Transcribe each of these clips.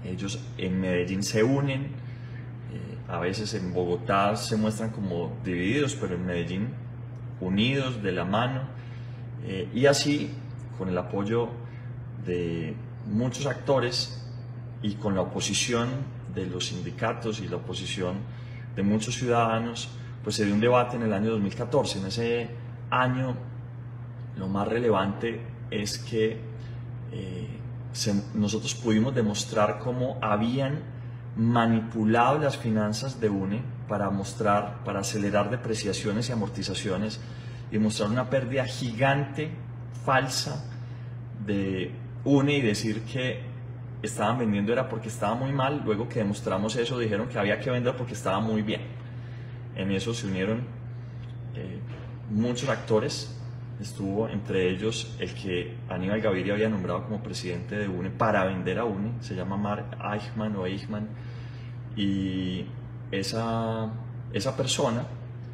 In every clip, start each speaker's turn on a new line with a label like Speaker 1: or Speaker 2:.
Speaker 1: Ellos en Medellín se unen, a veces en Bogotá se muestran como divididos, pero en Medellín unidos, de la mano, y así, con el apoyo de muchos actores y con la oposición de los sindicatos y la oposición de muchos ciudadanos, pues se dio un debate en el año 2014. En ese año lo más relevante es que nosotros pudimos demostrar cómo habían manipulado las finanzas de UNE para acelerar depreciaciones y amortizaciones y mostrar una pérdida gigante, falsa, de UNE, y decir que estaban vendiendo era porque estaba muy mal. Luego que demostramos eso, dijeron que había que vender porque estaba muy bien. En eso se unieron muchos actores. Estuvo entre ellos el que Aníbal Gaviria había nombrado como presidente de UNE para vender a UNE, se llama Mark Eichmann, y esa persona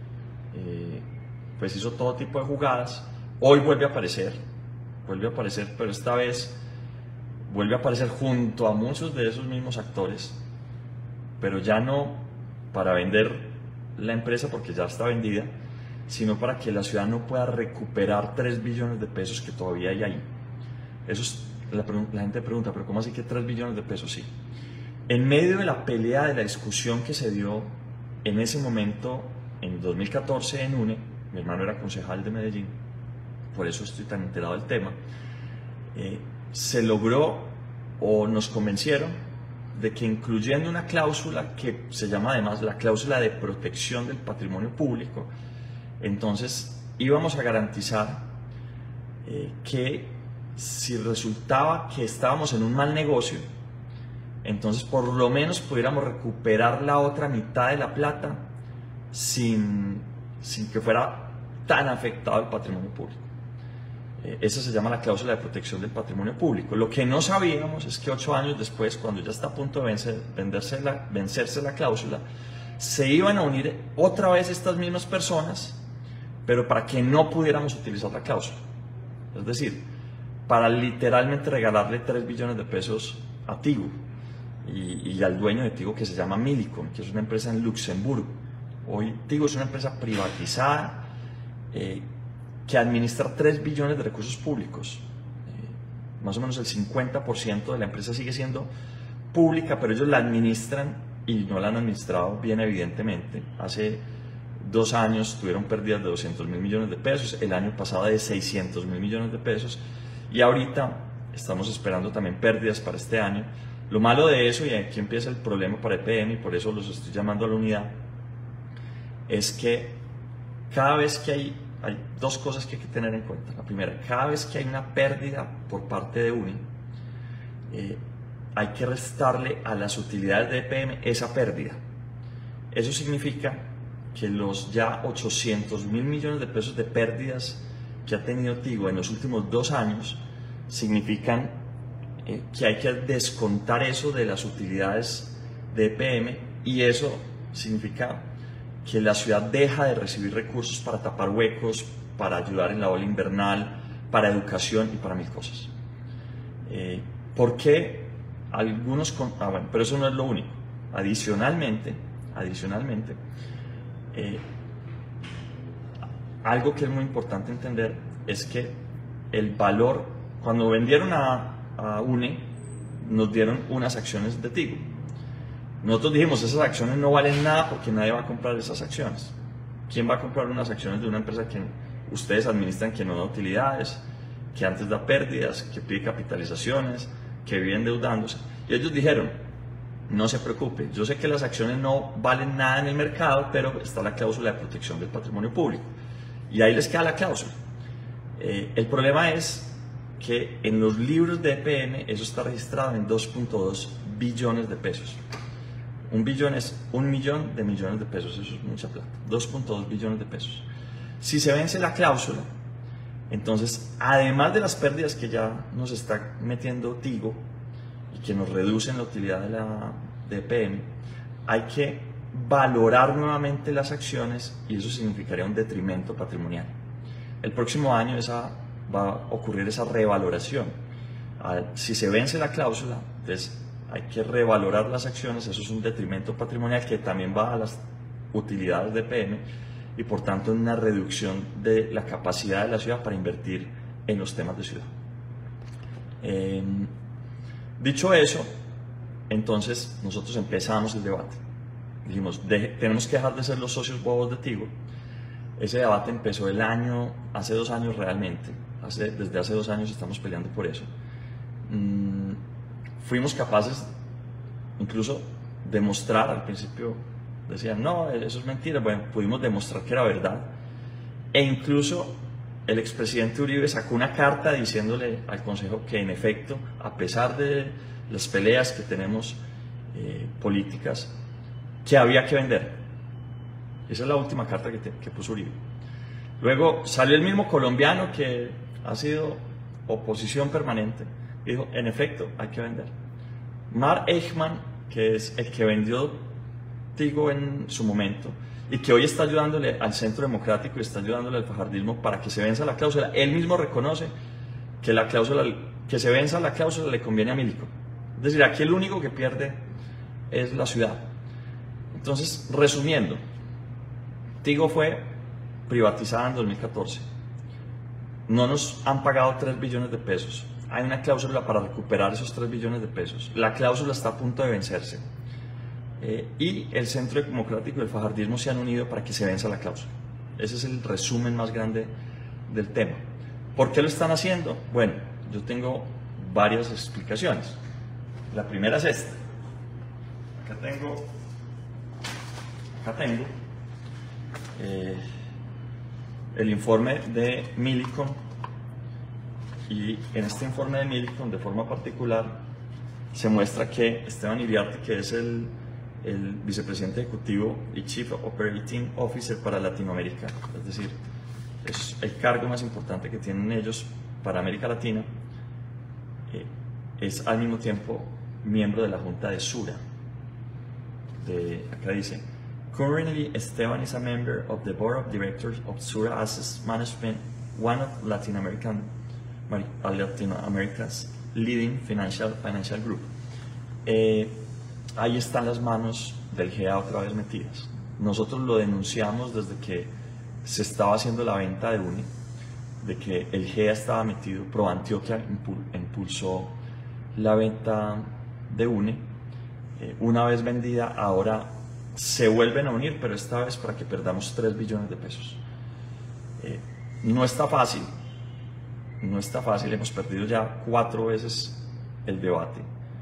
Speaker 1: pues hizo todo tipo de jugadas. Hoy vuelve a aparecer, pero esta vez vuelve a aparecer junto a muchos de esos mismos actores, pero ya no para vender la empresa porque ya está vendida, sino para que la ciudad no pueda recuperar 3 billones de pesos que todavía hay ahí. Eso es, la gente pregunta, ¿pero cómo así que 3 billones de pesos? Sí. En medio de la pelea, de la discusión que se dio en ese momento, en 2014 en UNE, mi hermano era concejal de Medellín, por eso estoy tan enterado del tema, se logró, o nos convencieron, de que incluyendo una cláusula que se llama además la cláusula de protección del patrimonio público, entonces íbamos a garantizar que si resultaba que estábamos en un mal negocio, entonces por lo menos pudiéramos recuperar la otra mitad de la plata sin que fuera tan afectado el patrimonio público. Esa se llama la cláusula de protección del patrimonio público. Lo que no sabíamos es que 8 años después, cuando ya está a punto de vencerse la cláusula, se iban a unir otra vez estas mismas personas, pero para que no pudiéramos utilizar la cláusula. Es decir, para literalmente regalarle 3 billones de pesos a Tigo y al dueño de Tigo, que se llama Millicom, que es una empresa en Luxemburgo. Hoy Tigo es una empresa privatizada que administra 3 billones de recursos públicos. Más o menos el 50% de la empresa sigue siendo pública, pero ellos la administran y no la han administrado bien, evidentemente. Hace 2 años tuvieron pérdidas de 200.000 millones de pesos, el año pasado de 600.000 millones de pesos, y ahorita estamos esperando también pérdidas para este año. Lo malo de eso, y aquí empieza el problema para EPM, y por eso los estoy llamando a la unidad, es que cada vez que hay 2 cosas que hay que tener en cuenta. La primera, cada vez que hay una pérdida por parte de UNE, hay que restarle a las utilidades de EPM esa pérdida. Eso significa que los ya 800.000 millones de pesos de pérdidas que ha tenido Tigo en los últimos 2 años significan que hay que descontar eso de las utilidades de EPM, y eso significa que la ciudad deja de recibir recursos para tapar huecos, para ayudar en la ola invernal, para educación y para 1000 cosas. ¿Por qué algunos? Bueno, pero eso no es lo único. Adicionalmente, algo que es muy importante entender es que el valor, cuando vendieron a UNE, nos dieron unas acciones de Tigo. Nosotros dijimos, esas acciones no valen nada porque nadie va a comprar esas acciones. ¿Quién va a comprar unas acciones de una empresa que ustedes administran, que no da utilidades, que antes da pérdidas, que pide capitalizaciones, que vive endeudándose? Y ellos dijeron, no se preocupe, yo sé que las acciones no valen nada en el mercado, pero está la cláusula de protección del patrimonio público. Y ahí les queda la cláusula. El problema es que en los libros de EPM eso está registrado en 2.2 billones de pesos. 1 billón es 1 millón de millones de pesos, eso es mucha plata. 2.2 billones de pesos. Si se vence la cláusula, entonces, además de las pérdidas que ya nos está metiendo Tigo y que nos reducen la utilidad de EPM, hay que valorar nuevamente las acciones, y eso significaría un detrimento patrimonial. El próximo año va a ocurrir esa revaloración. Si se vence la cláusula, entonces hay que revalorar las acciones, eso es un detrimento patrimonial que también va a las utilidades de PM y por tanto en una reducción de la capacidad de la ciudad para invertir en los temas de ciudad. Dicho eso, entonces nosotros empezamos el debate. Dijimos, tenemos que dejar de ser los socios bobos de Tigo. Ese debate empezó hace 2 años realmente. Desde hace 2 años estamos peleando por eso. Fuimos capaces incluso de mostrar, al principio decían, no, eso es mentira. Bueno, pudimos demostrar que era verdad. E incluso el expresidente Uribe sacó una carta diciéndole al Consejo que en efecto, a pesar de las peleas que tenemos políticas, que había que vender. Esa es la última carta que puso Uribe. Luego salió el mismo colombiano que ha sido oposición permanente y dijo, en efecto, hay que vender. Mar Eichmann, que es el que vendió Tigo en su momento y que hoy está ayudándole al Centro Democrático y está ayudándole al fajardismo para que se venza la cláusula, él mismo reconoce que la cláusula, que se venza la cláusula le conviene a Milico. Es decir, aquí el único que pierde es la ciudad. Entonces, resumiendo, Tigo fue privatizada en 2014. No nos han pagado 3 billones de pesos. Hay una cláusula para recuperar esos 3 billones de pesos. La cláusula está a punto de vencerse. Y el Centro Democrático y el fajardismo se han unido para que se venza la cláusula. Ese es el resumen más grande del tema. ¿Por qué lo están haciendo? Bueno, yo tengo varias explicaciones. La primera es esta. Acá tengo el informe de Millicom, y en este informe de Millicom, de forma particular, se muestra que Esteban Iriarte, que es el vicepresidente ejecutivo y Chief Operating Officer para Latinoamérica, es decir, es el cargo más importante que tienen ellos para América Latina, es al mismo tiempo miembro de la Junta de Sura. Acá dice, currently Esteban is a member of the Board of Directors of Sura Asset Management, one of Latin America's leading financial group. Ahí están las manos del GEA otra vez metidas. Nosotros lo denunciamos desde que se estaba haciendo la venta de UNE, de que el GEA estaba metido. ProAntioquia impulsó la venta de UNE. Una vez vendida, ahora se vuelven a unir, pero esta vez para que perdamos 3 billones de pesos. No está fácil, hemos perdido ya 4 veces el debate.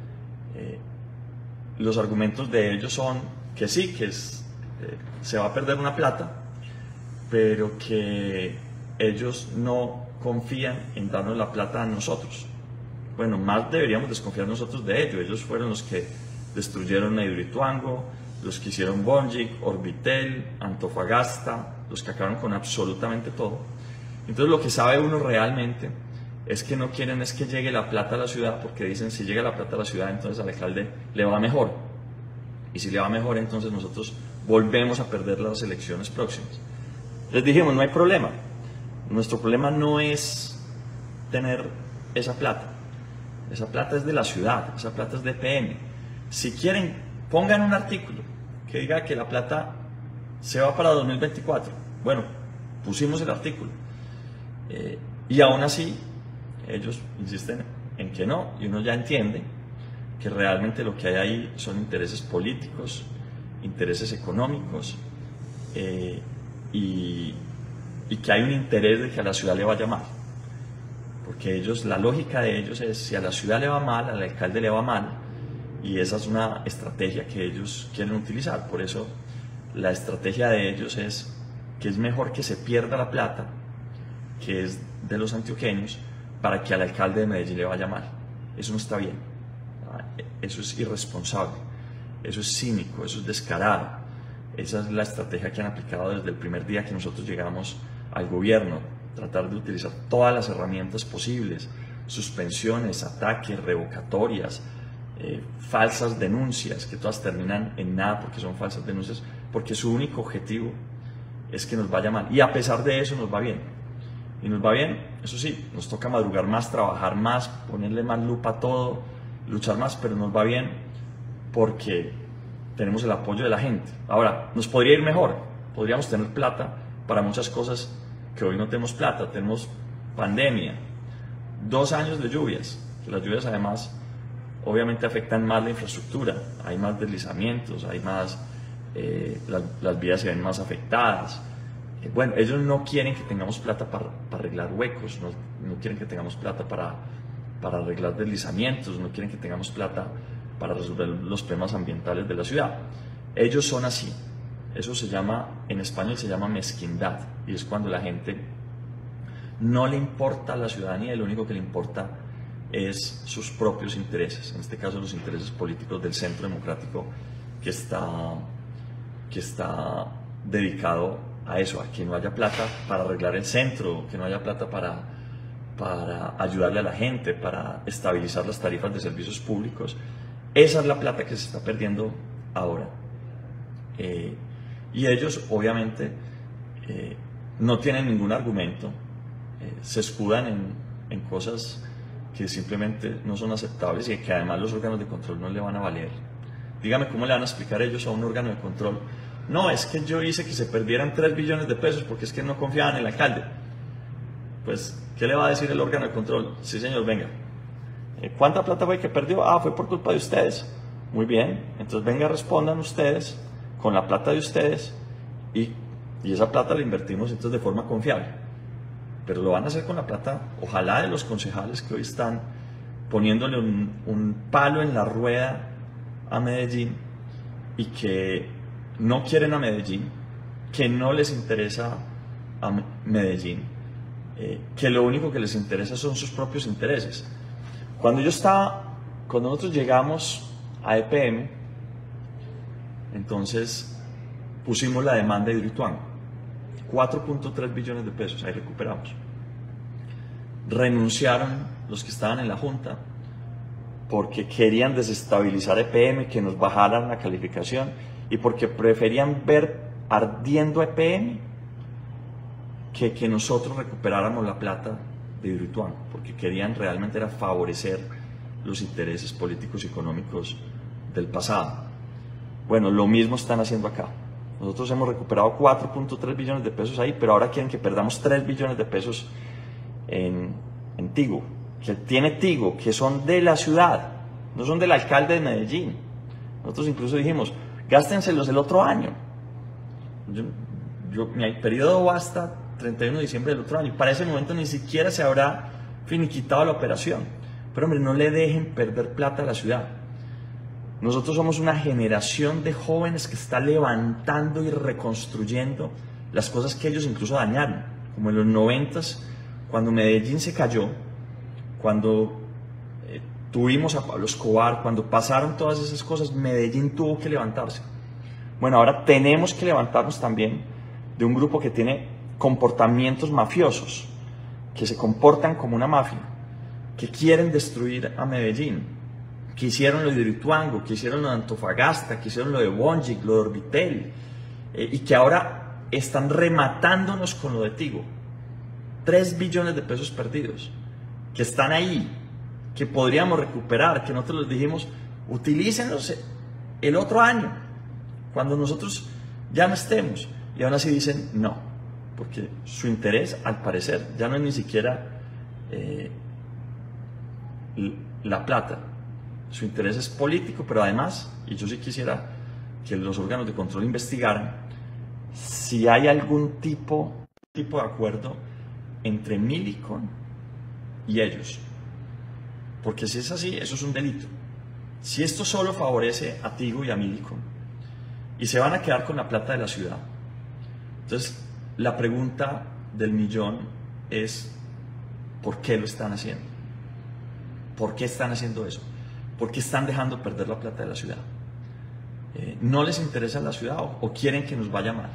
Speaker 1: Los argumentos de ellos son que sí, que se va a perder una plata, pero que ellos no confían en darnos la plata a nosotros. Bueno, más deberíamos desconfiar nosotros de ellos. Ellos fueron los que destruyeron Hidroituango, los que hicieron Bonjic, Orbitel, Antofagasta, los que acabaron con absolutamente todo. Entonces lo que sabe uno realmente es que no quieren es que llegue la plata a la ciudad, porque dicen, si llega la plata a la ciudad, entonces al alcalde le va mejor. Y si le va mejor, entonces nosotros volvemos a perder las elecciones próximas. Les dijimos, no hay problema. Nuestro problema no es tener esa plata. Esa plata es de la ciudad, esa plata es de PM. Si quieren, pongan un artículo que diga que la plata se va para 2024. Bueno, pusimos el artículo. Y aún así, ellos insisten en que no, y uno ya entiende que realmente lo que hay ahí son intereses políticos, intereses económicos, y que hay un interés de que a la ciudad le vaya mal. Porque ellos, la lógica de ellos es, si a la ciudad le va mal, al alcalde le va mal, y esa es una estrategia que ellos quieren utilizar. Por eso la estrategia de ellos es que es mejor que se pierda la plata, que es de los antioqueños, para que al alcalde de Medellín le vaya mal. Eso no está bien, eso es irresponsable, eso es cínico, eso es descarado. Esa es la estrategia que han aplicado desde el primer día que nosotros llegamos al gobierno, tratar de utilizar todas las herramientas posibles, suspensiones, ataques, revocatorias, falsas denuncias, que todas terminan en nada porque son falsas denuncias, porque su único objetivo es que nos vaya mal, y a pesar de eso nos va bien. Y nos va bien, eso sí, nos toca madrugar más, trabajar más, ponerle más lupa a todo, luchar más, pero nos va bien porque tenemos el apoyo de la gente. Ahora, nos podría ir mejor, podríamos tener plata para muchas cosas que hoy no tenemos plata. Tenemos pandemia, 2 años de lluvias, que las lluvias además obviamente afectan más la infraestructura, hay más deslizamientos, hay más, las vías se ven más afectadas. Bueno, ellos no quieren que tengamos plata para arreglar huecos, no quieren que tengamos plata para arreglar deslizamientos, no quieren que tengamos plata para resolver los problemas ambientales de la ciudad. Ellos son así. Eso se llama, en español se llama mezquindad, y es cuando la gente no le importa a la ciudadanía y lo único que le importa es sus propios intereses, en este caso los intereses políticos del Centro Democrático, que está dedicado a eso, a que no haya plata para arreglar el centro, que no haya plata para ayudarle a la gente, para estabilizar las tarifas de servicios públicos. Esa es la plata que se está perdiendo ahora. Y ellos obviamente no tienen ningún argumento, se escudan en cosas que simplemente no son aceptables y que además los órganos de control no le van a valer. Dígame cómo le van a explicar ellos a un órgano de control: no, es que yo hice que se perdieran 3 billones de pesos porque es que no confiaban en el alcalde. Pues, ¿qué le va a decir el órgano de control? Sí, señor, venga. ¿Cuánta plata fue que perdió? Ah, fue por culpa de ustedes. Muy bien, entonces venga, respondan ustedes con la plata de ustedes y esa plata la invertimos entonces de forma confiable. Pero lo van a hacer con la plata, ojalá, de los concejales que hoy están poniéndole un palo en la rueda a Medellín y que no quieren a Medellín, que no les interesa a Medellín, que lo único que les interesa son sus propios intereses. Cuando nosotros llegamos a EPM, entonces pusimos la demanda de Hidroituango, 4.3 billones de pesos, ahí recuperamos. Renunciaron los que estaban en la junta porque querían desestabilizar EPM, que nos bajaran la calificación, y porque preferían ver ardiendo EPM que nosotros recuperáramos la plata de Hidroituango, porque querían realmente era favorecer los intereses políticos y económicos del pasado. Bueno, lo mismo están haciendo acá. Nosotros hemos recuperado 4.3 billones de pesos ahí, pero ahora quieren que perdamos 3 billones de pesos en Tigo, que tiene Tigo, que son de la ciudad, no son del alcalde de Medellín. Nosotros incluso dijimos, gástenselos el otro año. Mi periodo va hasta 31 de diciembre del otro año. Para ese momento ni siquiera se habrá finiquitado la operación. Pero hombre, no le dejen perder plata a la ciudad. Nosotros somos una generación de jóvenes que está levantando y reconstruyendo las cosas que ellos incluso dañaron, como en los 90s, cuando Medellín se cayó, cuando tuvimos a Pablo Escobar, cuando pasaron todas esas cosas, Medellín tuvo que levantarse. Bueno, ahora tenemos que levantarnos también de un grupo que tiene comportamientos mafiosos, que se comportan como una mafia, que quieren destruir a Medellín, que hicieron lo de Hidroituango, que hicieron lo de Antofagasta, que hicieron lo de Bonjic, lo de Orbitel, y que ahora están rematándonos con lo de Tigo. 3 billones de pesos perdidos, que están ahí, que podríamos recuperar, que nosotros les dijimos, utilícenlos el otro año, cuando nosotros ya no estemos, y aún así dicen no, porque su interés, al parecer, ya no es ni siquiera la plata. Su interés es político, pero además, y yo sí quisiera que los órganos de control investigaran si hay algún tipo de acuerdo entre Millicom y ellos. Porque si es así, eso es un delito. Si esto solo favorece a Tigo y a Millicom, y se van a quedar con la plata de la ciudad, entonces la pregunta del millón es: ¿por qué lo están haciendo? ¿Por qué están haciendo eso? ¿Por qué están dejando perder la plata de la ciudad? ¿No les interesa la ciudad o quieren que nos vaya mal?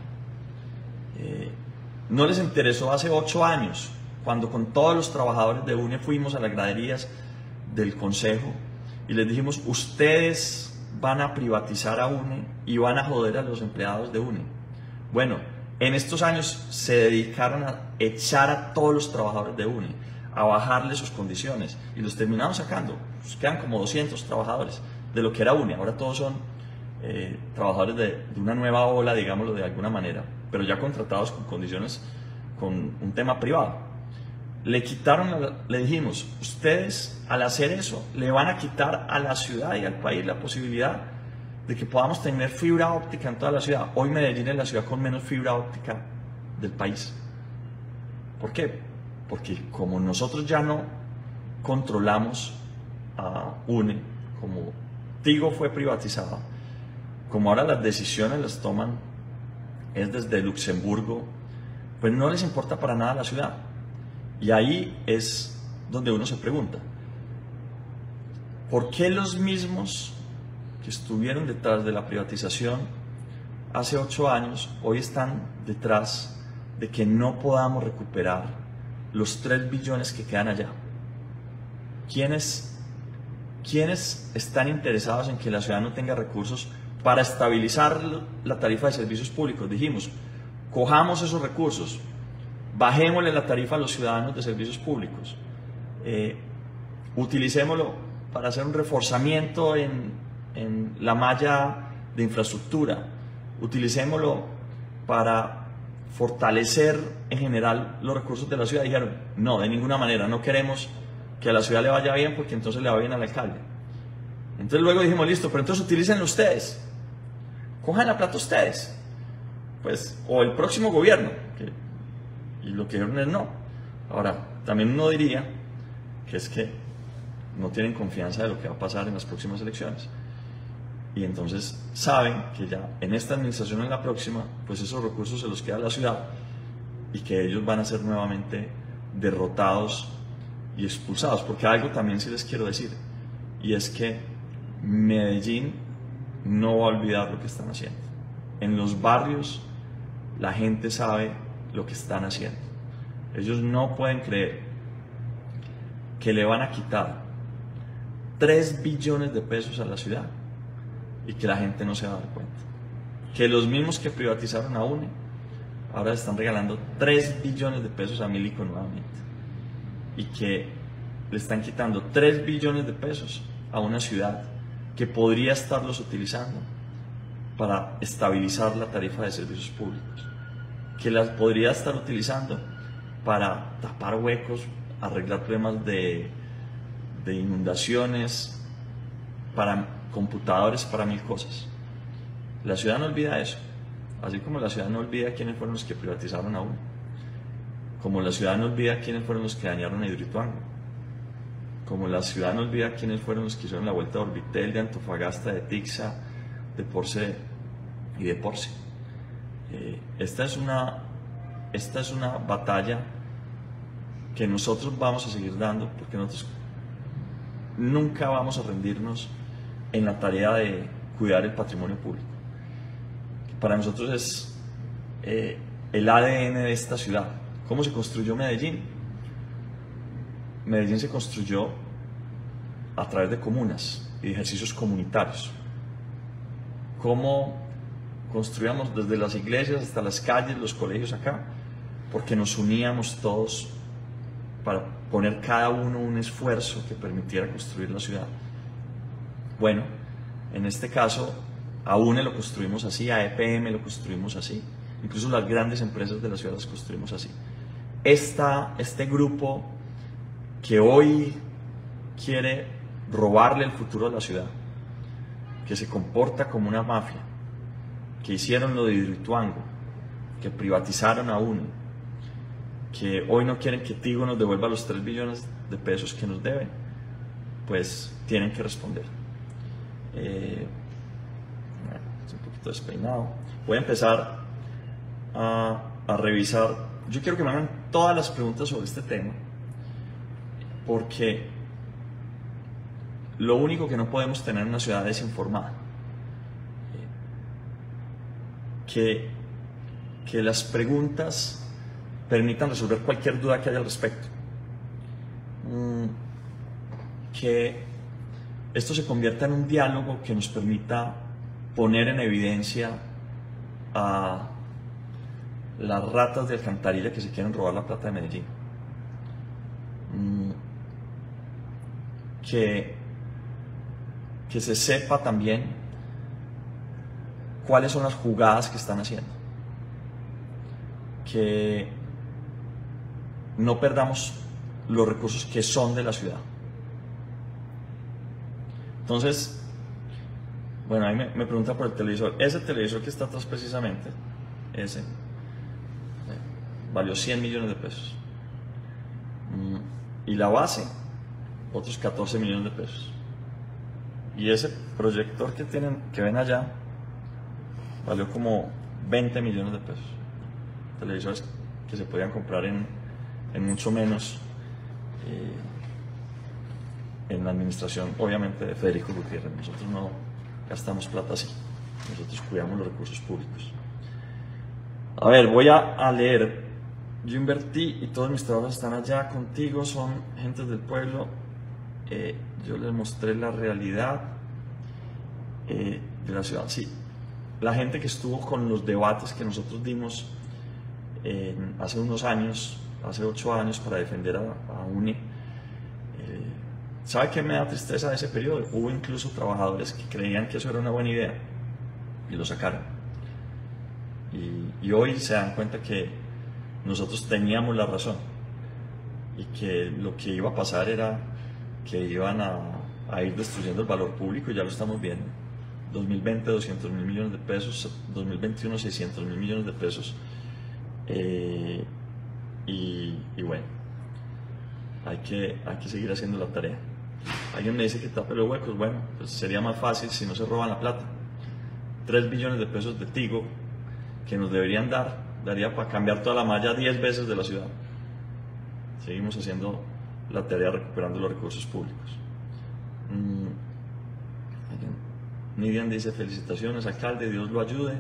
Speaker 1: No les interesó hace 8 años, cuando con todos los trabajadores de UNE fuimos a las graderías del consejo y les dijimos: ustedes van a privatizar a UNE y van a joder a los empleados de UNE. Bueno, en estos años se dedicaron a echar a todos los trabajadores de UNE, a bajarle sus condiciones y los terminaron sacando. Pues quedan como 200 trabajadores de lo que era UNE. Ahora todos son trabajadores de una nueva ola, digámoslo de alguna manera, pero ya contratados con condiciones, con un tema privado. Le dijimos, ustedes al hacer eso le van a quitar a la ciudad y al país la posibilidad de que podamos tener fibra óptica en toda la ciudad. Hoy Medellín es la ciudad con menos fibra óptica del país. ¿Por qué? Porque como nosotros ya no controlamos a UNE, como Tigo fue privatizada, como ahora las decisiones las toman es desde Luxemburgo, pues no les importa para nada la ciudad. Y ahí es donde uno se pregunta, ¿por qué los mismos que estuvieron detrás de la privatización hace 8 años hoy están detrás de que no podamos recuperar los 3 billones que quedan allá? ¿Quiénes están interesados en que la ciudad no tenga recursos para estabilizar la tarifa de servicios públicos? Dijimos, cojamos esos recursos, bajémosle la tarifa a los ciudadanos de servicios públicos, utilicémoslo para hacer un reforzamiento en la malla de infraestructura, utilicémoslo para fortalecer en general los recursos de la ciudad. Dijeron, no, de ninguna manera, no queremos que a la ciudad le vaya bien porque entonces le va bien al alcalde. Entonces luego dijimos, listo, pero entonces utilícenlo ustedes, cojan la plata ustedes, pues, o el próximo gobierno, y lo que dijeron es no. Ahora, también uno diría que es que no tienen confianza de lo que va a pasar en las próximas elecciones. Y entonces saben que ya en esta administración, en la próxima, pues esos recursos se los queda a la ciudad y que ellos van a ser nuevamente derrotados y expulsados. Porque algo también sí les quiero decir, y es que Medellín no va a olvidar lo que están haciendo. En los barrios la gente sabe lo que están haciendo. Ellos no pueden creer que le van a quitar 3 billones de pesos a la ciudad y que la gente no se va a dar cuenta. Que los mismos que privatizaron a UNE ahora están regalando 3 billones de pesos a Milico nuevamente, y que le están quitando 3 billones de pesos a una ciudad que podría estarlos utilizando para estabilizar la tarifa de servicios públicos, que las podría estar utilizando para tapar huecos, arreglar problemas de inundaciones, para computadores, para 1000 cosas. La ciudad no olvida eso, así como la ciudad no olvida quiénes fueron los que privatizaron a UNE, como la ciudad no olvida quiénes fueron los que dañaron a Hidroituango, como la ciudad no olvida quiénes fueron los que hicieron la vuelta de Orbitel, de Antofagasta, de Tixa, de Porce y de Porce. Esta es una batalla que nosotros vamos a seguir dando, porque nosotros nunca vamos a rendirnos en la tarea de cuidar el patrimonio público. Para nosotros es el ADN de esta ciudad. ¿Cómo se construyó Medellín? Medellín se construyó a través de comunas y ejercicios comunitarios. ¿Cómo construíamos desde las iglesias hasta las calles, los colegios acá? Porque nos uníamos todos para poner cada uno un esfuerzo que permitiera construir la ciudad. Bueno, en este caso a UNE lo construimos así, a EPM lo construimos así, incluso las grandes empresas de la ciudad las construimos así. Este grupo que hoy quiere robarle el futuro a la ciudad, que se comporta como una mafia, que hicieron lo de Hidroituango, que privatizaron a UNE, que hoy no quieren que Tigo nos devuelva los 3 billones de pesos que nos deben, pues tienen que responder. Es un poquito despeinado. Voy a empezar a revisar. Yo quiero que me hagan todas las preguntas sobre este tema, porque lo único que no podemos tener en una ciudad desinformada, que las preguntas permitan resolver cualquier duda que haya al respecto, que esto se convierta en un diálogo que nos permita poner en evidencia a las ratas de alcantarilla que se quieren robar la plata de Medellín. que se sepa también cuáles son las jugadas que están haciendo, que no perdamos los recursos que son de la ciudad. Entonces, bueno, ahí me pregunta por el televisor. Ese televisor que está atrás precisamente, ese, valió 100 millones de pesos. Y la base, otros 14 millones de pesos. Y ese proyector que ven allá, valió como 20 millones de pesos. Televisores que se podían comprar en mucho menos en la administración, obviamente, de Federico Gutiérrez. Nosotros no gastamos plata así, nosotros cuidamos los recursos públicos. A ver, voy a leer. Yo invertí y todos mis trabajos están allá contigo, son gentes del pueblo. Yo les mostré la realidad de la ciudad. Sí, la gente que estuvo con los debates que nosotros dimos hace unos años, hace 8 años, para defender a UNE, ¿sabe qué me da tristeza de ese periodo? Hubo incluso trabajadores que creían que eso era una buena idea y lo sacaron. Y hoy se dan cuenta que nosotros teníamos la razón y que lo que iba a pasar era que iban a ir destruyendo el valor público, y ya lo estamos viendo. 2020, 200.000 millones de pesos, 2021, 600.000 millones de pesos. Y bueno, hay que seguir haciendo la tarea. Alguien me dice que tape los huecos. Bueno, pues sería más fácil si no se roban la plata. 3 billones de pesos de Tigo que nos deberían daría para cambiar toda la malla 10 veces de la ciudad. Seguimos haciendo la tarea, recuperando los recursos públicos. Nidian dice: felicitaciones, alcalde, Dios lo ayude.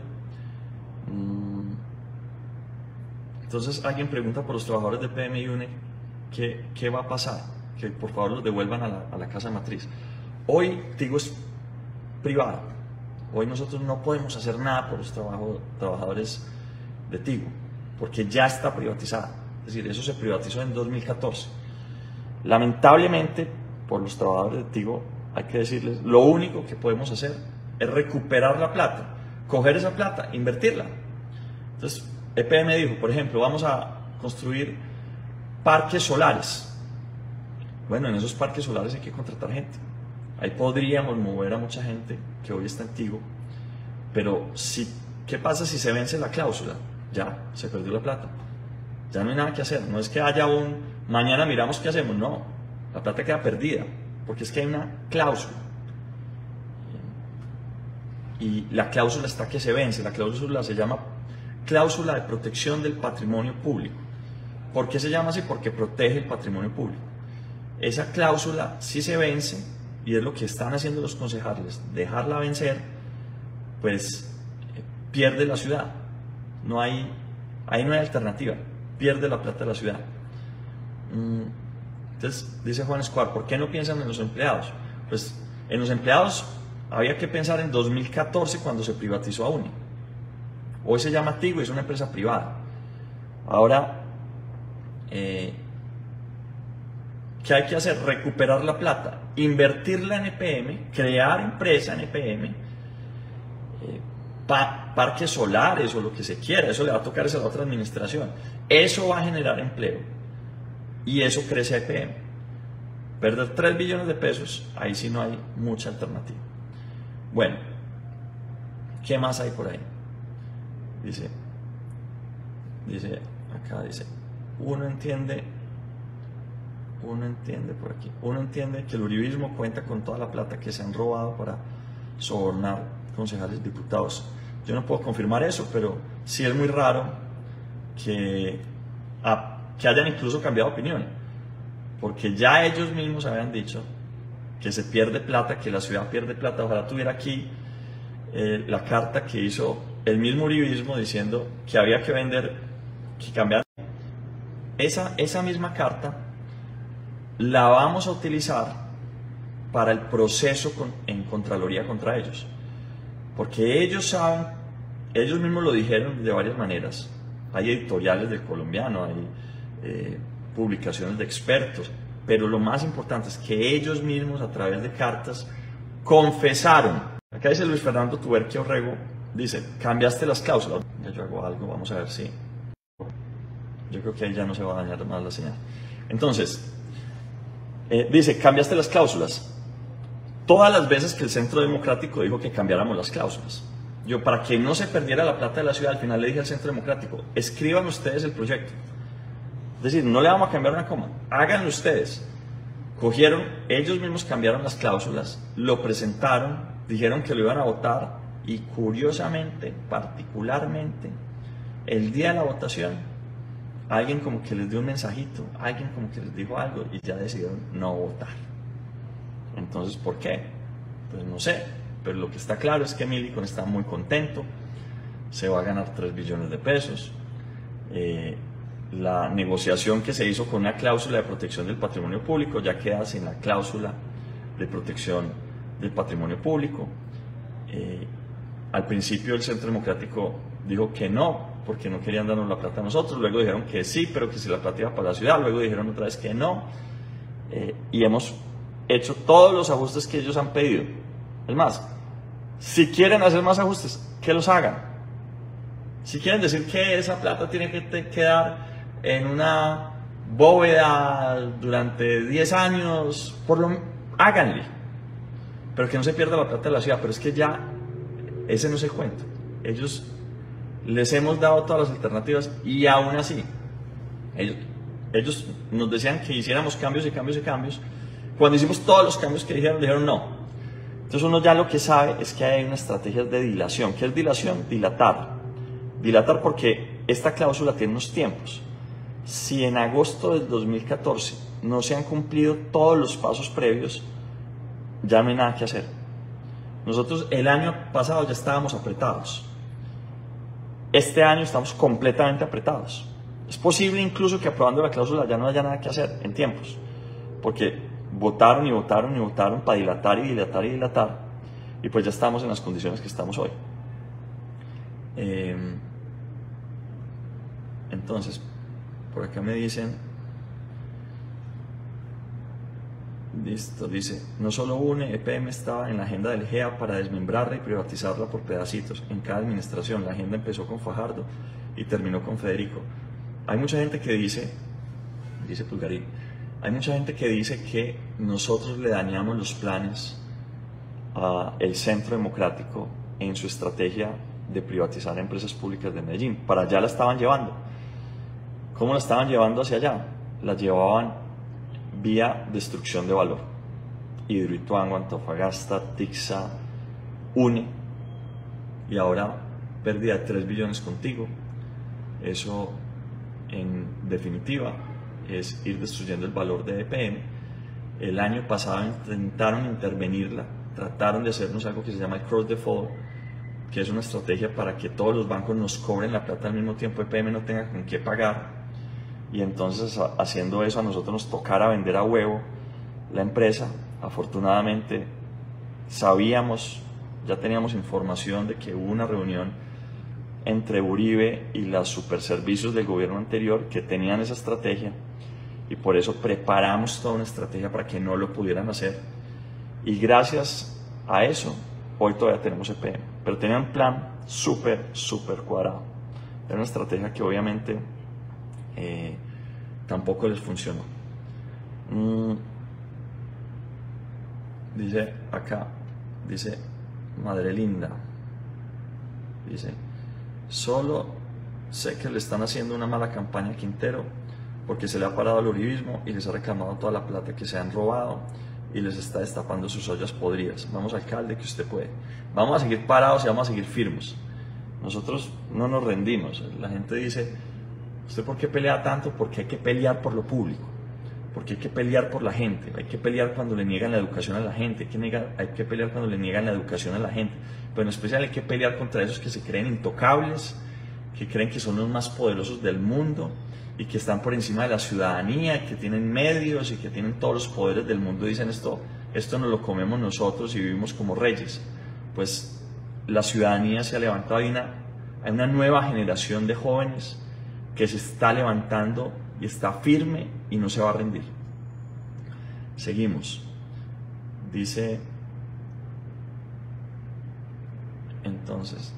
Speaker 1: Entonces alguien pregunta por los trabajadores de PM y UNE, ¿qué va a pasar? Que por favor los devuelvan a la casa matriz. Hoy Tigo es privada. Hoy nosotros no podemos hacer nada por los trabajadores de Tigo, porque ya está privatizada. Es decir, eso se privatizó en 2014. Lamentablemente, por los trabajadores de Tigo, hay que decirles, lo único que podemos hacer es recuperar la plata, coger esa plata, invertirla. Entonces, EPM dijo, por ejemplo, vamos a construir parques solares. Bueno, en esos parques solares hay que contratar gente. Ahí podríamos mover a mucha gente que hoy está en Tigo, pero ¿qué pasa si se vence la cláusula? Ya, se perdió la plata. Ya no hay nada que hacer. No es que haya mañana miramos qué hacemos, no. La plata queda perdida, porque es que hay una cláusula. Y la cláusula está que se vence. La cláusula se llama cláusula de protección del patrimonio público. ¿Por qué se llama así? Porque protege el patrimonio público. Esa cláusula, si se vence, y es lo que están haciendo los concejales, dejarla vencer, pues pierde la ciudad. Ahí no hay alternativa, pierde la plata de la ciudad. Entonces dice Juan Escobar, ¿por qué no piensan en los empleados? Pues en los empleados había que pensar en 2014, cuando se privatizó a UNE. Hoy se llama Tigo y es una empresa privada. Ahora, ¿qué hay que hacer? Recuperar la plata, invertirla en EPM, crear empresa en EPM, parques solares o lo que se quiera. Eso le va a tocar a la otra administración. Eso va a generar empleo y eso crece a EPM. Perder 3 billones de pesos, ahí sí no hay mucha alternativa. Bueno, ¿qué más hay por ahí? Dice acá, uno entiende por aquí, uno entiende que el uribismo cuenta con toda la plata que se han robado para sobornar concejales, diputados. Yo no puedo confirmar eso, pero sí es muy raro que hayan incluso cambiado de opinión, porque ya ellos mismos habían dicho que se pierde plata, que la ciudad pierde plata. Ojalá tuviera aquí la carta que hizo el mismo uribismo diciendo que había que vender, que cambiar. Esa misma carta la vamos a utilizar para el proceso en Contraloría contra ellos, porque ellos saben, ellos mismos lo dijeron de varias maneras. Hay editoriales del Colombiano, hay publicaciones de expertos, pero lo más importante es que ellos mismos a través de cartas confesaron. Acá dice Luis Fernando Tuberque Orrego, dice, cambiaste las cláusulas. Ya yo hago algo, vamos a ver si... Yo creo que ahí ya no se va a dañar más la señal. Entonces, dice, cambiaste las cláusulas. Todas las veces que el Centro Democrático dijo que cambiáramos las cláusulas. Yo, para que no se perdiera la plata de la ciudad, al final le dije al Centro Democrático, escriban ustedes el proyecto. Es decir, no le vamos a cambiar una coma, háganlo ustedes. Cogieron, ellos mismos cambiaron las cláusulas, lo presentaron, dijeron que lo iban a votar y curiosamente, particularmente, el día de la votación, alguien como que les dio un mensajito, alguien como que les dijo algo y ya decidieron no votar. Entonces, ¿por qué? Pues no sé, pero lo que está claro es que Millicom está muy contento, se va a ganar 3 billones de pesos. La negociación que se hizo con una cláusula de protección del patrimonio público ya queda sin la cláusula de protección del patrimonio público. Al principio el Centro Democrático dijo que no, porque no querían darnos la plata a nosotros, luego dijeron que sí, pero que si la plata iba para la ciudad, luego dijeron otra vez que no, y hemos hecho todos los ajustes que ellos han pedido. Es más, si quieren hacer más ajustes, que los hagan. Si quieren decir que esa plata tiene que quedar en una bóveda durante 10 años, háganle, pero que no se pierda la plata de la ciudad. Pero es que ya ese no es el cuento. Ellos les hemos dado todas las alternativas y aún así ellos nos decían que hiciéramos cambios y cambios y cambios. Cuando hicimos todos los cambios que dijeron no. Entonces uno ya lo que sabe es que hay una estrategia de dilación. ¿Qué es dilación? Dilatar porque esta cláusula tiene unos tiempos. Si en agosto del 2014 no se han cumplido todos los pasos previos, ya no hay nada que hacer. Nosotros el año pasado ya estábamos apretados. Este año estamos completamente apretados. Es posible incluso que aprobando la cláusula ya no haya nada que hacer en tiempos, porque votaron y votaron y votaron para dilatar y dilatar y dilatar, y pues ya estamos en las condiciones que estamos hoy. Entonces, por acá me dicen, listo, dice, no solo UNE, EPM estaba en la agenda del GEA para desmembrarla y privatizarla por pedacitos en cada administración. La agenda empezó con Fajardo y terminó con Federico. Hay mucha gente que dice Pulgarín, hay mucha gente que dice que nosotros le dañamos los planes al Centro Democrático en su estrategia de privatizar empresas públicas de Medellín. Para allá la estaban llevando. ¿Cómo la estaban llevando hacia allá? La llevaban vía destrucción de valor. Hidroituango, Antofagasta, Tixa, UNE, y ahora pérdida de 3 billones contigo. Eso, en definitiva, es ir destruyendo el valor de EPM. El año pasado intentaron intervenirla, trataron de hacernos algo que se llama el cross default, que es una estrategia para que todos los bancos nos cobren la plata al mismo tiempo, EPM no tenga con qué pagar. Y entonces, haciendo eso, a nosotros nos tocara vender a huevo la empresa. Afortunadamente sabíamos, ya teníamos información de que hubo una reunión entre Uribe y los superservicios del gobierno anterior que tenían esa estrategia, y por eso preparamos toda una estrategia para que no lo pudieran hacer, y gracias a eso hoy todavía tenemos EPM, pero tenían un plan súper cuadrado. Era una estrategia que obviamente tampoco les funcionó. Dice acá, dice Madre Linda, dice, solo sé que le están haciendo una mala campaña a Quintero porque se le ha parado el uribismo y les ha reclamado toda la plata que se han robado y les está destapando sus ollas podridas. Vamos, alcalde, que usted puede. Vamos a seguir parados y vamos a seguir firmes. Nosotros no nos rendimos. La gente dice, ¿usted por qué pelea tanto? Porque hay que pelear por lo público, porque hay que pelear por la gente, hay que pelear cuando le niegan la educación a la gente, hay que pelear cuando le niegan la educación a la gente, pero en especial hay que pelear contra esos que se creen intocables, que creen que son los más poderosos del mundo y que están por encima de la ciudadanía, que tienen medios y que tienen todos los poderes del mundo. Dicen esto nos lo comemos nosotros y vivimos como reyes. Pues la ciudadanía se ha levantado, hay una nueva generación de jóvenes que se está levantando y está firme y no se va a rendir. Seguimos. Dice, entonces,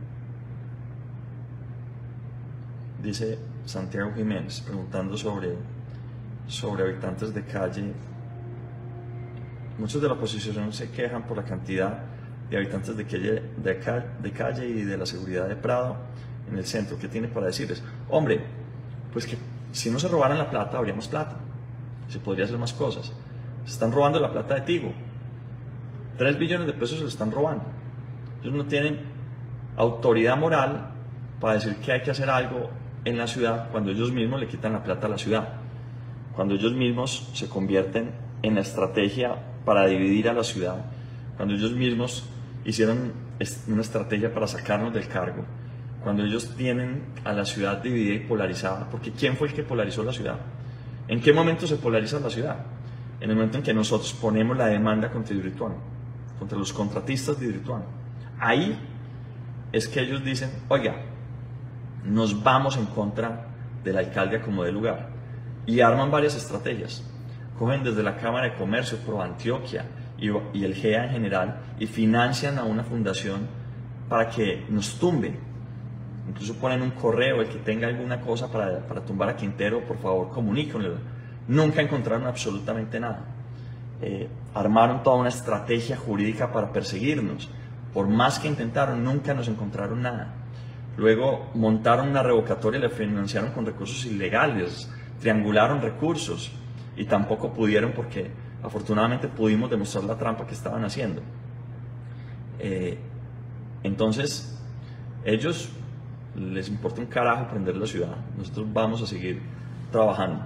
Speaker 1: dice Santiago Jiménez, preguntando sobre habitantes de calle. Muchos de la oposición se quejan por la cantidad de habitantes de calle y de la seguridad de Prado en el centro. ¿Qué tiene para decirles? Hombre, pues que si no se robaran la plata, habría más plata. Se podría hacer más cosas. Se están robando la plata de Tigo. 3 billones de pesos se lo están robando. Ellos no tienen autoridad moral para decir que hay que hacer algo en la ciudad cuando ellos mismos le quitan la plata a la ciudad. Cuando ellos mismos se convierten en la estrategia para dividir a la ciudad. Cuando ellos mismos hicieron una estrategia para sacarnos del cargo. Cuando ellos tienen a la ciudad dividida y polarizada. Porque ¿quién fue el que polarizó la ciudad? ¿En qué momento se polariza la ciudad? En el momento en que nosotros ponemos la demanda contra Hidroituango, contra los contratistas de Hidroituango. Ahí es que ellos dicen, oiga, nos vamos en contra del alcalde como de lugar. Y arman varias estrategias. Cogen desde la Cámara de Comercio, ProAntioquia y el GEA en general y financian a una fundación para que nos tumbe. Incluso ponen un correo, el que tenga alguna cosa para tumbar a Quintero, por favor comuníquenlo. Nunca encontraron absolutamente nada. Armaron toda una estrategia jurídica para perseguirnos. Por más que intentaron, nunca nos encontraron nada. Luego montaron una revocatoria y la financiaron con recursos ilegales, triangularon recursos y tampoco pudieron porque afortunadamente pudimos demostrar la trampa que estaban haciendo. Entonces, ellos les importa un carajo prender la ciudad. Nosotros vamos a seguir trabajando.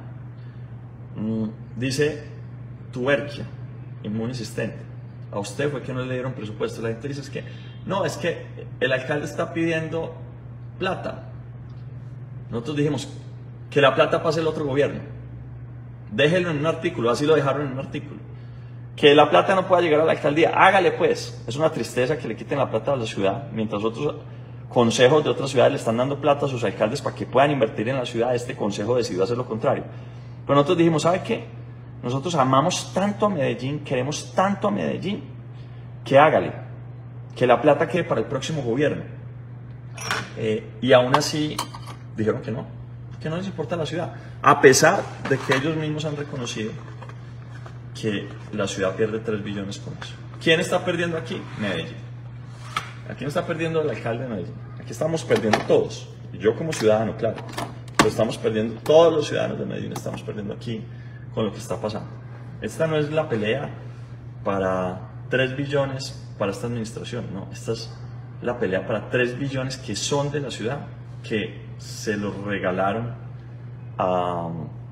Speaker 1: Dice Tuerquia, inmunisistente, a usted fue que no le dieron presupuesto. La gente dice es que no, es que el alcalde está pidiendo plata. Nosotros dijimos que la plata pase al otro gobierno. Déjenlo en un artículo, así lo dejaron en un artículo. Que la plata no pueda llegar a la alcaldía, hágale pues. Es una tristeza que le quiten la plata a la ciudad, mientras otros consejos de otras ciudades le están dando plata a sus alcaldes para que puedan invertir en la ciudad. Este consejo decidió hacer lo contrario. Pero nosotros dijimos, ¿sabe qué? Nosotros amamos tanto a Medellín, queremos tanto a Medellín, que hágale, que la plata quede para el próximo gobierno. Y aún así dijeron que no les importa la ciudad, a pesar de que ellos mismos han reconocido que la ciudad pierde 3 billones con eso. ¿Quién está perdiendo aquí? Medellín. Aquí no está perdiendo el alcalde de Medellín, aquí estamos perdiendo todos. Y yo como ciudadano, claro, pero estamos perdiendo, todos los ciudadanos de Medellín estamos perdiendo aquí con lo que está pasando. Esta no es la pelea para 3 billones para esta administración, no, esta es la pelea para 3 billones que son de la ciudad, que se los regalaron a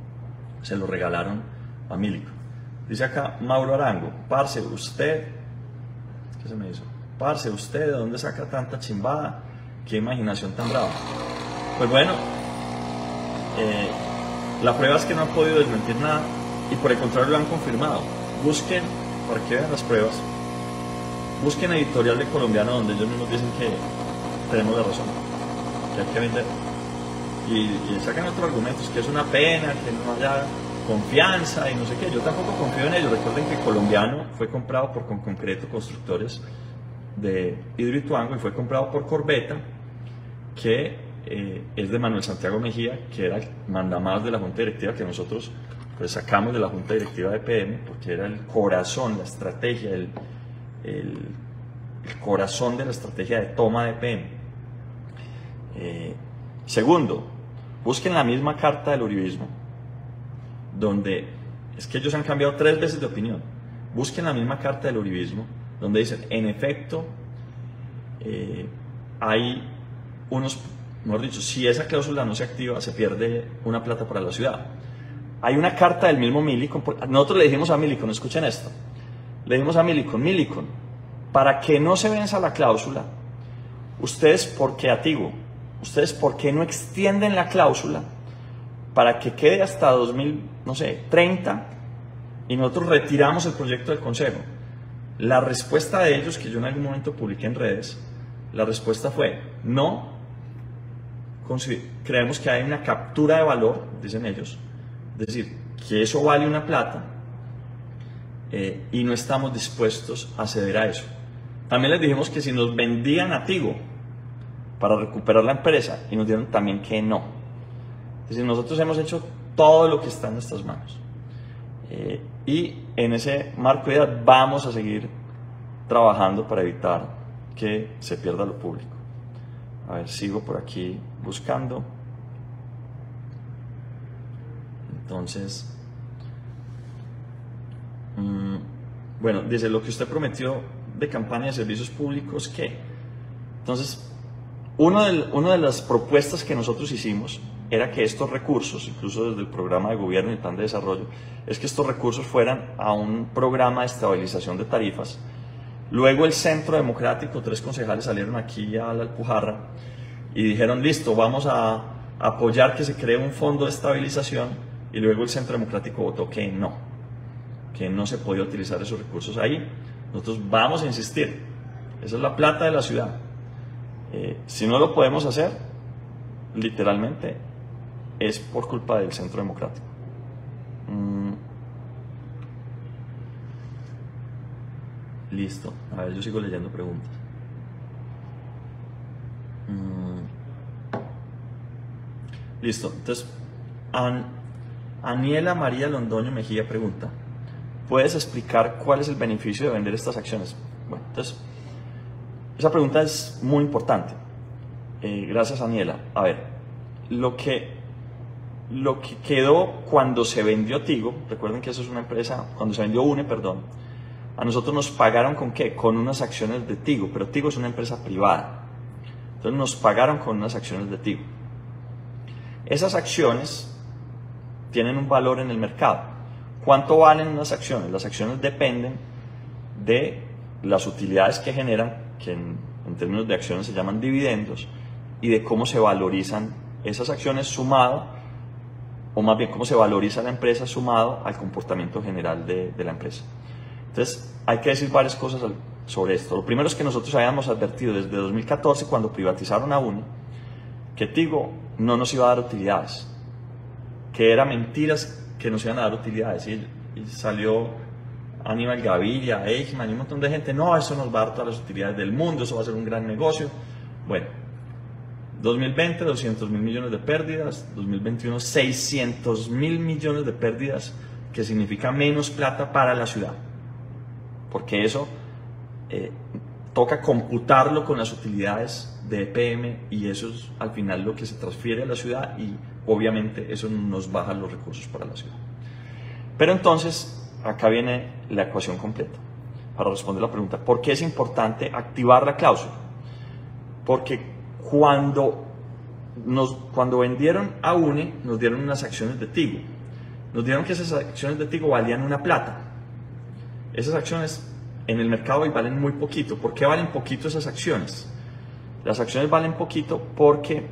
Speaker 1: Milico. Dice acá Mauro Arango, parce, usted, ¿qué se me hizo? Parce, ¿usted de dónde saca tanta chimbada? ¿Qué imaginación tan brava? Pues bueno, la prueba es que no han podido desmentir nada y por el contrario lo han confirmado. Busquen, para que vean las pruebas, busquen editorial de Colombiano donde ellos mismos dicen que tenemos la razón, que hay que vender. Y sacan otros argumentos, que es una pena, que no haya confianza y no sé qué. Yo tampoco confío en ellos. Recuerden que Colombiano fue comprado por Concreto, constructores de Hidroituango, y fue comprado por Corbeta, que es de Manuel Santiago Mejía, que era el mandamás de la junta directiva, que nosotros pues sacamos de la junta directiva de PM, porque era el corazón, la estrategia, el corazón de la estrategia de toma de PM. Segundo, busquen la misma carta del uribismo, donde es que ellos han cambiado 3 veces de opinión. Busquen la misma carta del uribismo, donde dicen, en efecto, hay unos, mejor dicho, si esa cláusula no se activa, se pierde una plata para la ciudad. Hay una carta del mismo Milicon. Nosotros le dijimos a Milicon, escuchen esto, le dijimos a Milicon, para que no se venza la cláusula, ustedes, ¿por qué Atigo? Ustedes, ¿por qué no extienden la cláusula para que quede hasta 2030 y nosotros retiramos el proyecto del Consejo? La respuesta de ellos, que yo en algún momento publiqué en redes, la respuesta fue, no, creemos que hay una captura de valor, dicen ellos, es decir, que eso vale una plata, y no estamos dispuestos a ceder a eso. También les dijimos que si nos vendían a Tigo para recuperar la empresa, y nos dieron también que no. Es decir, nosotros hemos hecho todo lo que está en nuestras manos. Y en ese marco de edad vamos a seguir trabajando para evitar que se pierda lo público. A ver, sigo por aquí buscando. Entonces, bueno, dice lo que usted prometió de campaña de servicios públicos, ¿qué? Entonces, una de las propuestas que nosotros hicimos era que estos recursos, incluso desde el programa de gobierno y el plan de desarrollo, es que estos recursos fueran a un programa de estabilización de tarifas. Luego el Centro Democrático, 3 concejales salieron aquí a la Alpujarra y dijeron, listo, vamos a apoyar que se cree un fondo de estabilización, y luego el Centro Democrático votó que no se podía utilizar esos recursos ahí. Nosotros vamos a insistir, esa es la plata de la ciudad. Si no lo podemos hacer, literalmente, es por culpa del Centro Democrático. Listo, a ver, yo sigo leyendo preguntas. Listo, entonces, Aniela María Londoño Mejía pregunta, ¿puedes explicar cuál es el beneficio de vender estas acciones? Bueno, entonces, esa pregunta es muy importante. Gracias, Aniela. A ver, lo que quedó cuando se vendió Tigo, recuerden que eso es una empresa, cuando se vendió UNE, perdón, a nosotros nos pagaron ¿con qué? Con unas acciones de Tigo, pero Tigo es una empresa privada. Entonces nos pagaron con unas acciones de Tigo. Esas acciones tienen un valor en el mercado. ¿Cuánto valen unas acciones? Las acciones dependen de las utilidades que generan, que en términos de acciones se llaman dividendos, y de cómo se valorizan esas acciones sumado, o más bien cómo se valoriza la empresa sumado al comportamiento general de la empresa. Entonces hay que decir varias cosas sobre esto. Lo primero es que nosotros habíamos advertido desde 2014, cuando privatizaron a UNE, que Tigo no nos iba a dar utilidades, que eran mentiras que nos iban a dar utilidades. Y salió Aníbal Gaviria, Eichmann y un montón de gente, no, eso nos va a dar todas las utilidades del mundo, eso va a ser un gran negocio. Bueno, 2020, 200.000 millones de pérdidas, 2021, 600.000 millones de pérdidas, que significa menos plata para la ciudad, porque eso toca computarlo con las utilidades de EPM, y eso es al final lo que se transfiere a la ciudad, y obviamente eso nos baja los recursos para la ciudad. Pero entonces, acá viene la ecuación completa para responder la pregunta, ¿por qué es importante activar la cláusula? Porque cuando vendieron a UNE, nos dieron unas acciones de Tigo. Nos dieron que esas acciones de Tigo valían una plata. Esas acciones en el mercado hoy valen muy poquito. ¿Por qué valen poquito esas acciones? Las acciones valen poquito porque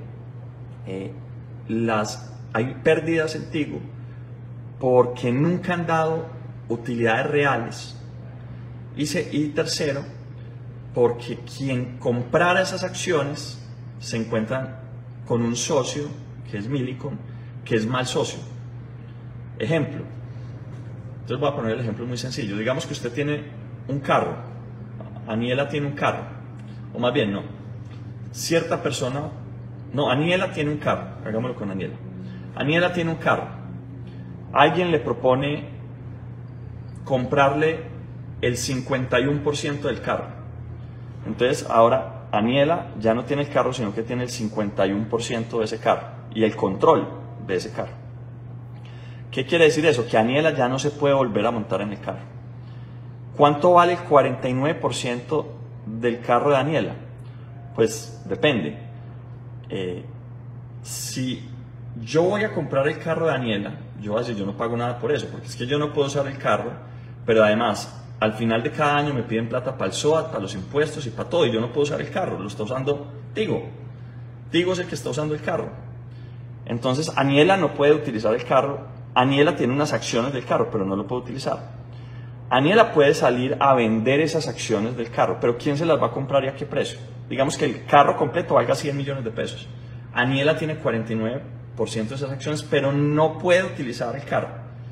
Speaker 1: hay pérdidas en Tigo, porque nunca han dado utilidades reales. Y tercero, porque quien comprara esas acciones se encuentra con un socio, que es Millicom, que es mal socio. Ejemplo. Entonces voy a poner el ejemplo muy sencillo. Digamos que usted tiene un carro, Aniela tiene un carro, o más bien no, cierta persona, no, Aniela tiene un carro, hagámoslo con Aniela. Aniela tiene un carro, alguien le propone comprarle el 51% del carro. Entonces ahora Aniela ya no tiene el carro, sino que tiene el 51% de ese carro y el control de ese carro. ¿Qué quiere decir eso? Que Aniela ya no se puede volver a montar en el carro. ¿Cuánto vale el 49% del carro de Aniela? Pues depende. Si yo voy a comprar el carro de Aniela, yo voy a decir, yo no pago nada por eso, porque es que yo no puedo usar el carro, pero además al final de cada año me piden plata para el SOAT, para los impuestos y para todo, y yo no puedo usar el carro, lo está usando Tigo. Tigo es el que está usando el carro. Entonces Aniela no puede utilizar el carro. Aniela tiene unas acciones del carro, pero no lo puede utilizar. Aniela puede salir a vender esas acciones del carro, pero ¿quién se las va a comprar y a qué precio? Digamos que el carro completo valga 100 millones de pesos. Aniela tiene 49% de esas acciones, pero no puede utilizar el carro.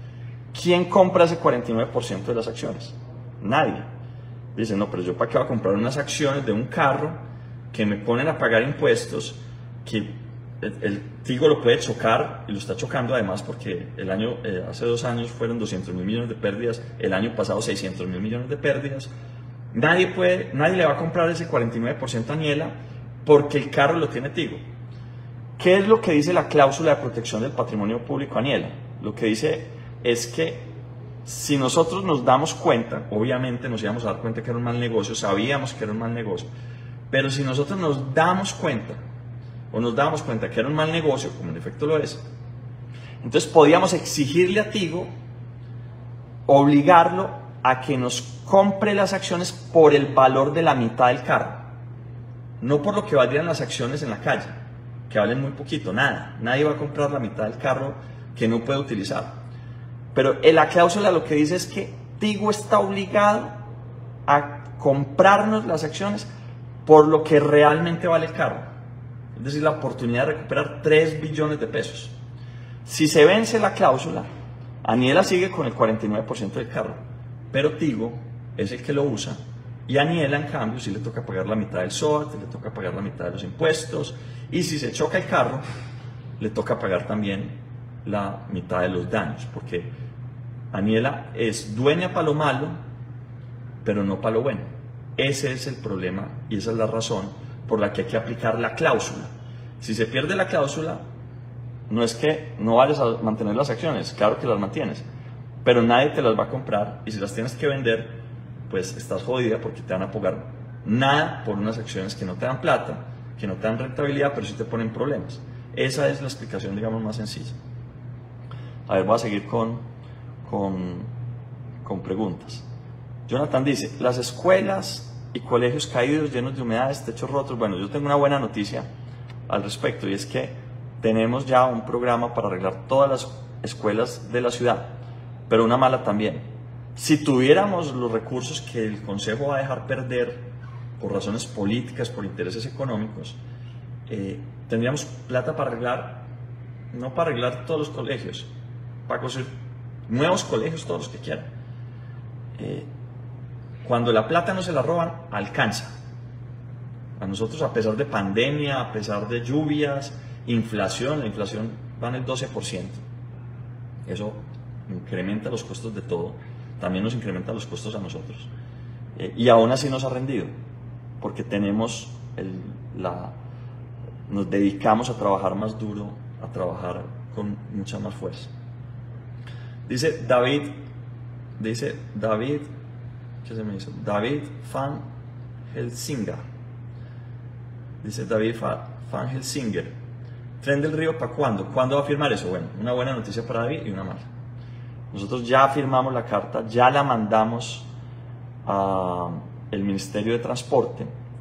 Speaker 1: ¿quién compra ese 49% de las acciones? Nadie. Dice, no, pero yo para qué voy a comprar unas acciones de un carro que me ponen a pagar impuestos, que el Tigo lo puede chocar, y lo está chocando además porque hace 2 años fueron 200.000 millones de pérdidas, el año pasado 600.000 millones de pérdidas. Nadie le va a comprar ese 49% a Aniela porque el carro lo tiene Tigo. ¿Qué es lo que dice la cláusula de protección del patrimonio público, Aniela? Lo que dice es que si nosotros nos damos cuenta, obviamente nos íbamos a dar cuenta que era un mal negocio, sabíamos que era un mal negocio, pero si nosotros nos damos cuenta que era un mal negocio, como en efecto lo es, entonces podíamos exigirle a Tigo, obligarlo a que nos compre las acciones por el valor de la mitad del carro, no por lo que valdrían las acciones en la calle, que valen muy poquito, nadie va a comprar la mitad del carro que no puede utilizar. Pero en la cláusula lo que dice es que Tigo está obligado a comprarnos las acciones por lo que realmente vale el carro, es decir, la oportunidad de recuperar 3 billones de pesos. Si se vence la cláusula, Aniela sigue con el 49% del carro, pero Tigo es el que lo usa, y a Aniela, en cambio, sí le toca pagar la mitad del SOAT, le toca pagar la mitad de los impuestos, y si se choca el carro, le toca pagar también la mitad de los daños, porque Aniela es dueña para lo malo, pero no para lo bueno. Ese es el problema y esa es la razón por la que hay que aplicar la cláusula. Si se pierde la cláusula, no es que no vayas a mantener las acciones, claro que las mantienes, pero nadie te las va a comprar, y si las tienes que vender, pues estás jodida porque te van a pagar nada por unas acciones que no te dan plata, que no te dan rentabilidad, pero sí te ponen problemas. Esa es la explicación, digamos, más sencilla. A ver, voy a seguir con preguntas. Jonathan dice, las escuelas y colegios caídos, llenos de humedades, techos rotos. Bueno, yo tengo una buena noticia al respecto, y es que tenemos ya un programa para arreglar todas las escuelas de la ciudad, pero una mala también. Si tuviéramos los recursos que el Consejo va a dejar perder por razones políticas, por intereses económicos, tendríamos plata para arreglar, no para arreglar todos los colegios, para construir nuevos colegios, todos los que quieran. Cuando la plata no se la roban, alcanza. A nosotros, a pesar de pandemia, a pesar de lluvias, inflación, la inflación va en el 12%. Eso incrementa los costos de todo, también nos incrementa los costos a nosotros. Y aún así nos ha rendido, porque tenemos nos dedicamos a trabajar más duro, a trabajar con mucha más fuerza. Dice David, ¿qué se me hizo? David Van Helsinger. Dice David Van Helsinger, Tren del Río, ¿para cuándo? ¿Cuándo va a firmar eso? Bueno, una buena noticia para David y una mala. Nosotros ya firmamos la carta, ya la mandamos al Ministerio de Transporte,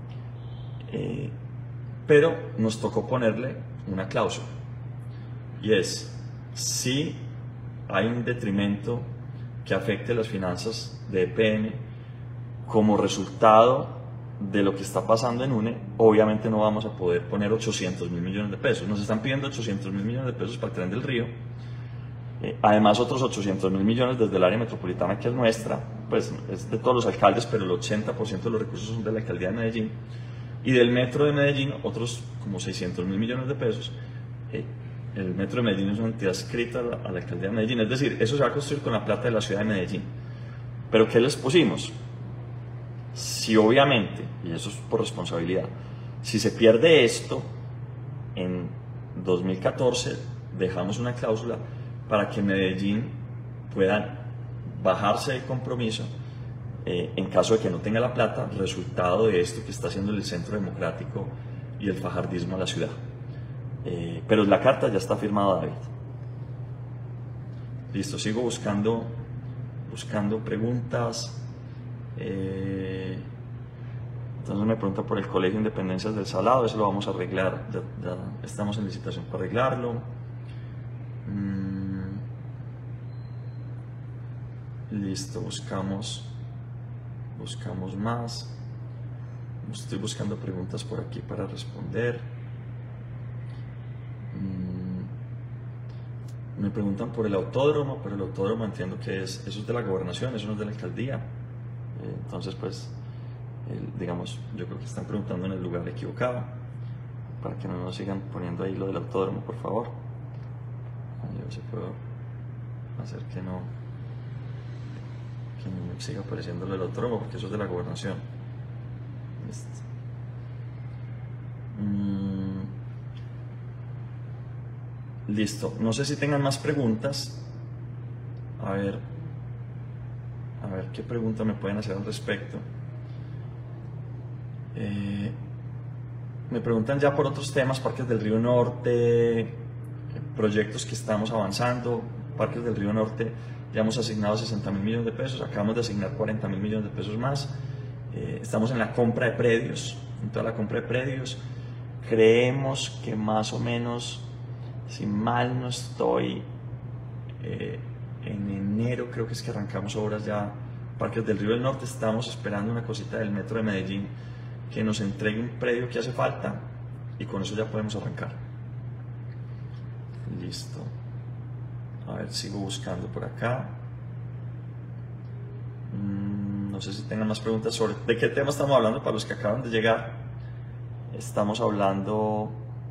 Speaker 1: pero nos tocó ponerle una cláusula, y es, si hay un detrimento que afecte las finanzas de EPM como resultado de lo que está pasando en UNE, obviamente no vamos a poder poner 800.000 millones de pesos. Nos están pidiendo 800.000 millones de pesos para el Tren del Río, además otros 800.000 millones desde el área metropolitana, que es nuestra, pues es de todos los alcaldes, pero el 80% de los recursos son de la alcaldía de Medellín, y del metro de Medellín otros como 600.000 millones de pesos. El metro de Medellín es una entidad adscrita a la alcaldía de Medellín, es decir, eso se va a construir con la plata de la ciudad de Medellín. Pero ¿qué les pusimos? Si obviamente, y eso es por responsabilidad, si se pierde esto, en 2014 dejamos una cláusula para que Medellín pueda bajarse del compromiso en caso de que no tenga la plata, resultado de esto que está haciendo el Centro Democrático y el fajardismo a la ciudad. Pero la carta ya está firmada, David. Listo, sigo buscando preguntas. Entonces me pregunta por el Colegio Independencias del Salado, eso lo vamos a arreglar, ya estamos en licitación para arreglarlo. Listo, buscamos más. Estoy buscando preguntas por aquí para responder. Me preguntan por el autódromo, pero el autódromo entiendo que eso es de la gobernación, eso no es de la alcaldía. Entonces, pues, digamos, yo creo que están preguntando en el lugar equivocado, para que no nos sigan poniendo ahí lo del autódromo, por favor. A ver si puedo hacer que no me siga apareciendo lo del autódromo, porque eso es de la gobernación. Listo. Listo, no sé si tengan más preguntas. A ver qué pregunta me pueden hacer al respecto. Me preguntan ya por otros temas, Parques del Río Norte, proyectos que estamos avanzando. Parques del Río Norte ya hemos asignado 60.000 millones de pesos, acabamos de asignar 40.000 millones de pesos más. Estamos en la compra de predios, en toda la compra de predios. Creemos que más o menos, si mal no estoy, en enero creo que es que arrancamos obras ya. Parques del Río del Norte, estamos esperando una cosita del Metro de Medellín que nos entregue un predio que hace falta y con eso ya podemos arrancar. Listo. A ver, sigo buscando por acá. No sé si tengan más preguntas sobre de qué tema estamos hablando para los que acaban de llegar. Estamos hablando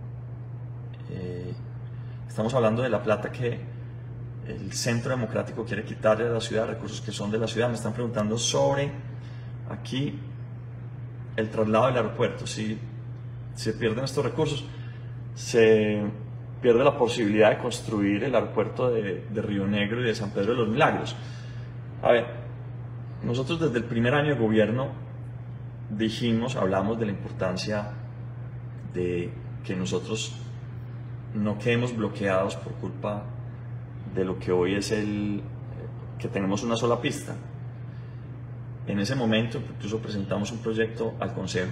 Speaker 1: de la plata que el Centro Democrático quiere quitarle a la ciudad, recursos que son de la ciudad. Me están preguntando sobre aquí el traslado del aeropuerto. Si se pierden estos recursos, se pierde la posibilidad de construir el aeropuerto de Río Negro y de San Pedro de los Milagros. A ver, nosotros desde el primer año de gobierno hablamos de la importancia de que nosotros no quedemos bloqueados por culpa de lo que hoy es que tenemos una sola pista. En ese momento incluso presentamos un proyecto al Consejo.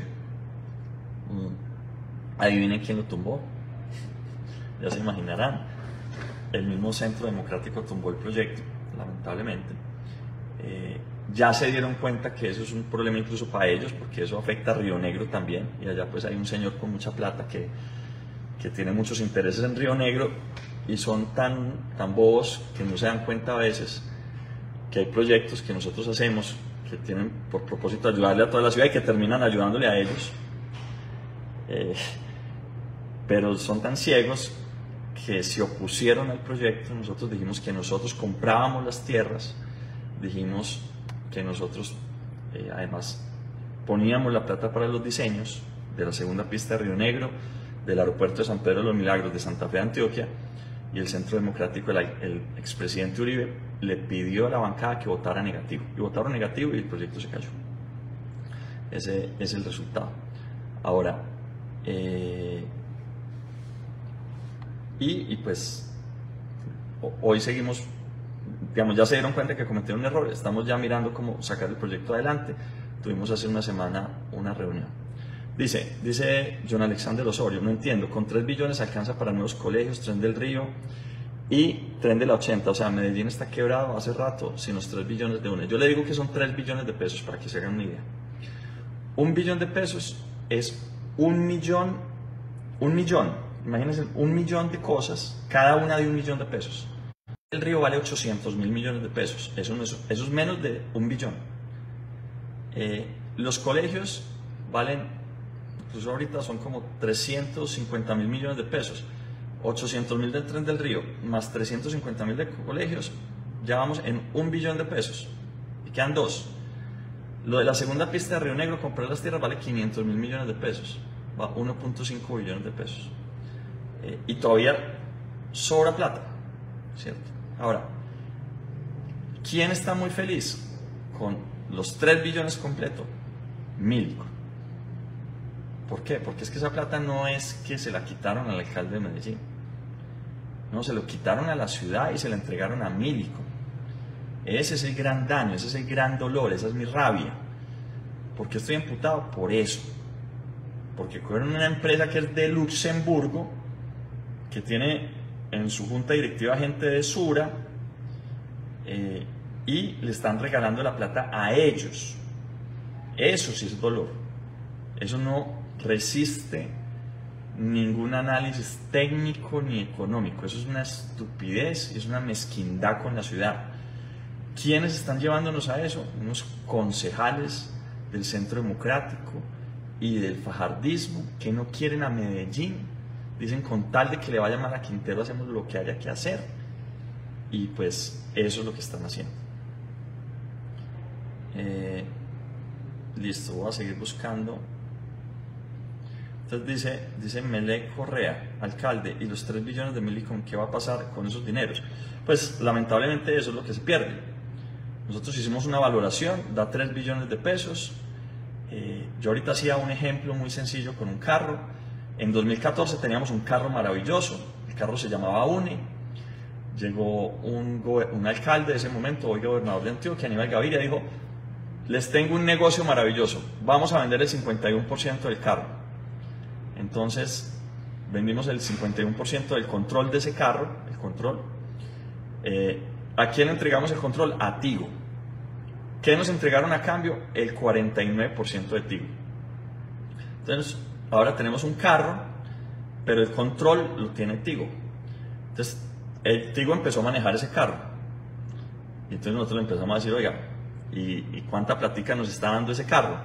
Speaker 1: Adivinen quién lo tumbó. Ya se imaginarán. El mismo Centro Democrático tumbó el proyecto, lamentablemente. Ya se dieron cuenta que eso es un problema incluso para ellos, porque eso afecta a Río Negro también, y allá pues hay un señor con mucha plata que tiene muchos intereses en Río Negro, y son tan bobos que no se dan cuenta a veces que hay proyectos que nosotros hacemos que tienen por propósito ayudarle a toda la ciudad y que terminan ayudándole a ellos, pero son tan ciegos que se opusieron al proyecto. Nosotros dijimos que nosotros comprábamos las tierras, dijimos que nosotros además poníamos la plata para los diseños de la segunda pista de Río Negro, del aeropuerto de San Pedro de los Milagros, de Santa Fe de Antioquia, y el Centro Democrático, el expresidente Uribe le pidió a la bancada que votara negativo, y votaron negativo y el proyecto se cayó. Ese es el resultado. Ahora, pues hoy seguimos, digamos, ya se dieron cuenta que cometieron un error, estamos ya mirando cómo sacar el proyecto adelante. Tuvimos hace una semana una reunión. Dice John Alexander Osorio, no entiendo, con 3 billones alcanza para nuevos colegios, tren del Río y tren de la 80, o sea, Medellín está quebrado hace rato sin los 3 billones de UNE. Yo le digo que son 3 billones de pesos para que se hagan una idea. 1 billón de pesos es 1 millón, imagínense, 1 millón de cosas, cada una de 1 millón de pesos. El Río vale 800.000 millones de pesos, eso es menos de 1 billón. Los colegios valen, incluso ahorita son como 350.000 millones de pesos. 800.000 del tren del Río más 350.000 de colegios, ya vamos en 1 billón de pesos y quedan 2. Lo de la segunda pista de Río Negro, comprar las tierras, vale 500.000 millones de pesos, va 1.5 billones de pesos, y todavía sobra plata, ¿cierto? Ahora, ¿quién está muy feliz con los 3 billones completo? Mílico. ¿Por qué? Porque es que esa plata no es que se la quitaron al alcalde de Medellín, no, se lo quitaron a la ciudad y se la entregaron a Mílico. Ese es el gran daño, ese es el gran dolor, esa es mi rabia. ¿Por qué estoy imputado? Por eso. Porque cogieron una empresa que es de Luxemburgo, que tiene en su junta directiva gente de Sura, y le están regalando la plata a ellos. Eso sí es dolor. Eso no resiste ningún análisis técnico ni económico. Eso es una estupidez y es una mezquindad con la ciudad. ¿Quiénes están llevándonos a eso? Unos concejales del Centro Democrático y del fajardismo que no quieren a Medellín. Dicen, con tal de que le vaya mal a Quintero hacemos lo que haya que hacer. Y pues eso es lo que están haciendo. Listo, voy a seguir buscando. Entonces dice Melec Correa, alcalde, y los 3 billones de Millicom, ¿qué va a pasar con esos dineros? Pues lamentablemente eso es lo que se pierde. Nosotros hicimos una valoración, da 3 billones de pesos. Yo ahorita hacía un ejemplo muy sencillo con un carro. En 2014 teníamos un carro maravilloso, el carro se llamaba UNE. Llegó un alcalde de ese momento, hoy gobernador de Antioquia, Aníbal Gaviria, dijo: les tengo un negocio maravilloso, vamos a vender el 51% del carro. Entonces vendimos el 51% del control de ese carro, el control. ¿A quién entregamos el control? A Tigo. ¿Qué nos entregaron a cambio? El 49% de Tigo. Entonces ahora tenemos un carro, pero el control lo tiene Tigo. Entonces el Tigo empezó a manejar ese carro. Y entonces nosotros le empezamos a decir: oiga, ¿y cuánta platica nos está dando ese carro?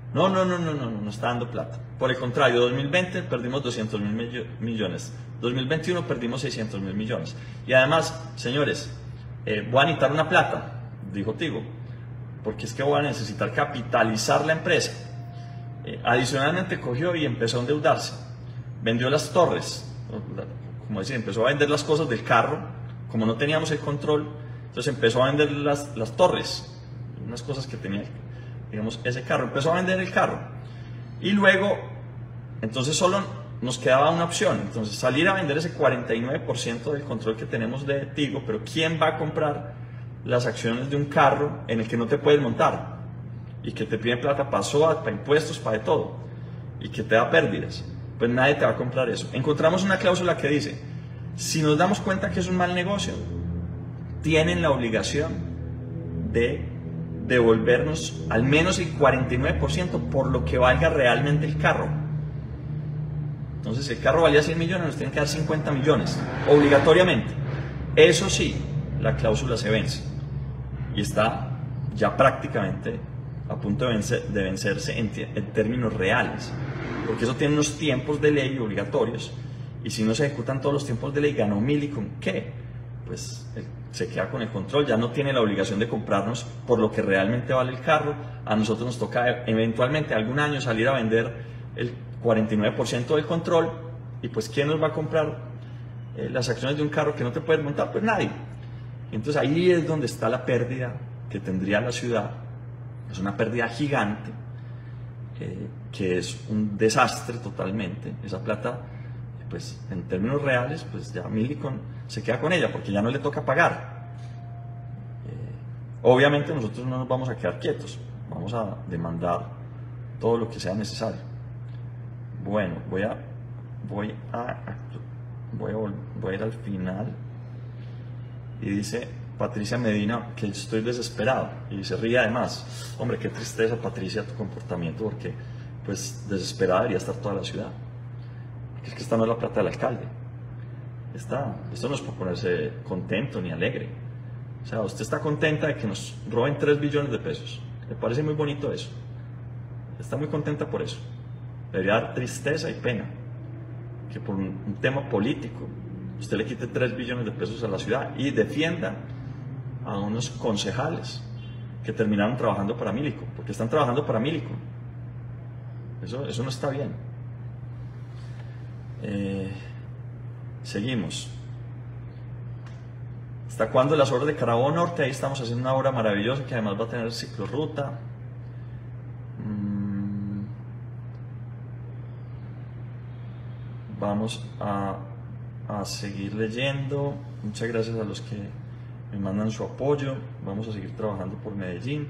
Speaker 1: No está dando plata. Por el contrario, 2020 perdimos 200.000 millones. 2021 perdimos 600.000 millones. Y además, señores, voy a necesitar una plata, dijo Tigo, porque es que voy a necesitar capitalizar la empresa. Adicionalmente cogió y empezó a endeudarse. Vendió las torres, como decir, empezó a vender las cosas del carro. Como no teníamos el control, entonces empezó a vender las torres, unas cosas que tenía, digamos, ese carro. Empezó a vender el carro. Y luego, entonces solo nos quedaba una opción. Entonces salir a vender ese 49% del control que tenemos de Tigo. Pero ¿quién va a comprar las acciones de un carro en el que no te puedes montar? Y que te piden plata para SOAT, para impuestos, para de todo. Y que te da pérdidas. Pues nadie te va a comprar eso. Encontramos una cláusula que dice: si nos damos cuenta que es un mal negocio, tienen la obligación de devolvernos al menos el 49% por lo que valga realmente el carro. Entonces, si el carro valía 100 millones, nos tienen que dar 50 millones, obligatoriamente. Eso sí, la cláusula se vence y está ya prácticamente a punto de vencerse en términos reales, porque eso tiene unos tiempos de ley obligatorios, y si no se ejecutan todos los tiempos de ley, ganó Millicom, ¿qué? Pues se queda con el control, ya no tiene la obligación de comprarnos por lo que realmente vale el carro. A nosotros nos toca eventualmente algún año salir a vender el 49% del control, y pues ¿quién nos va a comprar las acciones de un carro que no te puedes montar? Pues nadie. Entonces ahí es donde está la pérdida que tendría la ciudad. Es una pérdida gigante, que es un desastre totalmente. Esa plata, pues en términos reales, pues ya Millicom se queda con ella porque ya no le toca pagar. Obviamente nosotros no nos vamos a quedar quietos, vamos a demandar todo lo que sea necesario. Bueno, voy a ir al final, y dice Patricia Medina que estoy desesperado, y se ríe además. Hombre, qué tristeza, Patricia, tu comportamiento, porque pues desesperada debería estar toda la ciudad. Porque es que esta no es la plata del alcalde. Esto no es por ponerse contento ni alegre. O sea, usted está contenta de que nos roben 3 billones de pesos. Le parece muy bonito eso. Está muy contenta por eso. Debería dar tristeza y pena que por un tema político usted le quite 3 billones de pesos a la ciudad y defienda a unos concejales que terminaron trabajando para Millicom, porque están trabajando para Millicom. Eso no está bien. Seguimos. ¿Hasta cuándo las obras de Carabobo Norte? Ahí estamos haciendo una obra maravillosa que además va a tener ciclorruta. Vamos a seguir leyendo. Muchas gracias a los que me mandan su apoyo. Vamos a seguir trabajando por Medellín.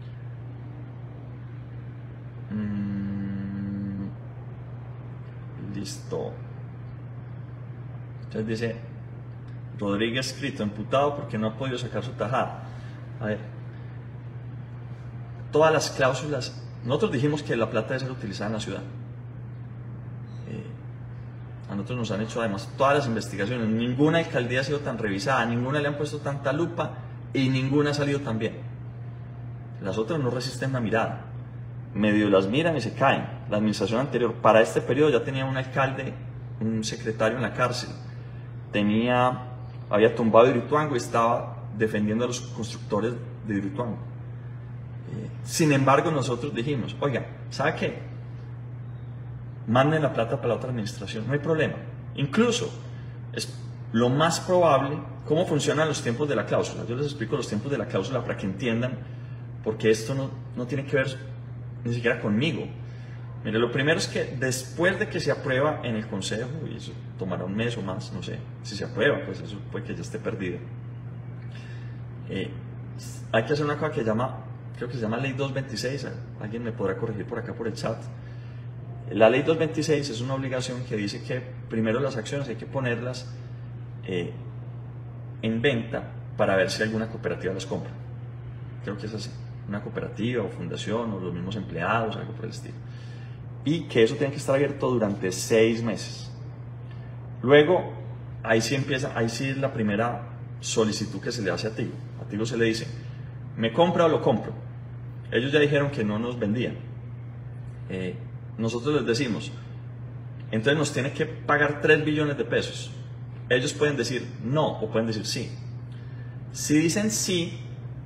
Speaker 1: Listo. Entonces dice Rodríguez escrito, imputado porque no ha podido sacar su tajada. A ver, todas las cláusulas, nosotros dijimos que la plata debe ser utilizada en la ciudad. A nosotros nos han hecho además todas las investigaciones, ninguna alcaldía ha sido tan revisada, ninguna le han puesto tanta lupa y ninguna ha salido tan bien. Las otras no resisten una mirada, medio las miran y se caen. La administración anterior, para este periodo, ya tenía un alcalde, un secretario en la cárcel, había tumbado Hidroituango y estaba defendiendo a los constructores de Hidroituango. Sin embargo, nosotros dijimos, oiga, ¿sabe qué? Manden la plata para la otra administración, no hay problema. Incluso es lo más probable cómo funcionan los tiempos de la cláusula. Yo les explico los tiempos de la cláusula para que entiendan, porque esto no tiene que ver ni siquiera conmigo. Mire, lo primero es que después de que se aprueba en el Consejo, y eso tomará un mes o más, no sé, si se aprueba, pues eso puede que ya esté perdido. Hay que hacer una cosa que creo que se llama Ley 226, alguien me podrá corregir por acá por el chat. La Ley 226 es una obligación que dice que primero las acciones hay que ponerlas en venta para ver si alguna cooperativa las compra. Creo que es así, una cooperativa o fundación o los mismos empleados, algo por el estilo. Y que eso tiene que estar abierto durante 6 meses. Luego, ahí sí es la primera solicitud que se le hace a Tigo. A Tigo se le dice, ¿me compra o lo compro? Ellos ya dijeron que no nos vendían. Nosotros les decimos, entonces nos tiene que pagar 3 billones de pesos. Ellos pueden decir no o pueden decir sí. Si dicen sí,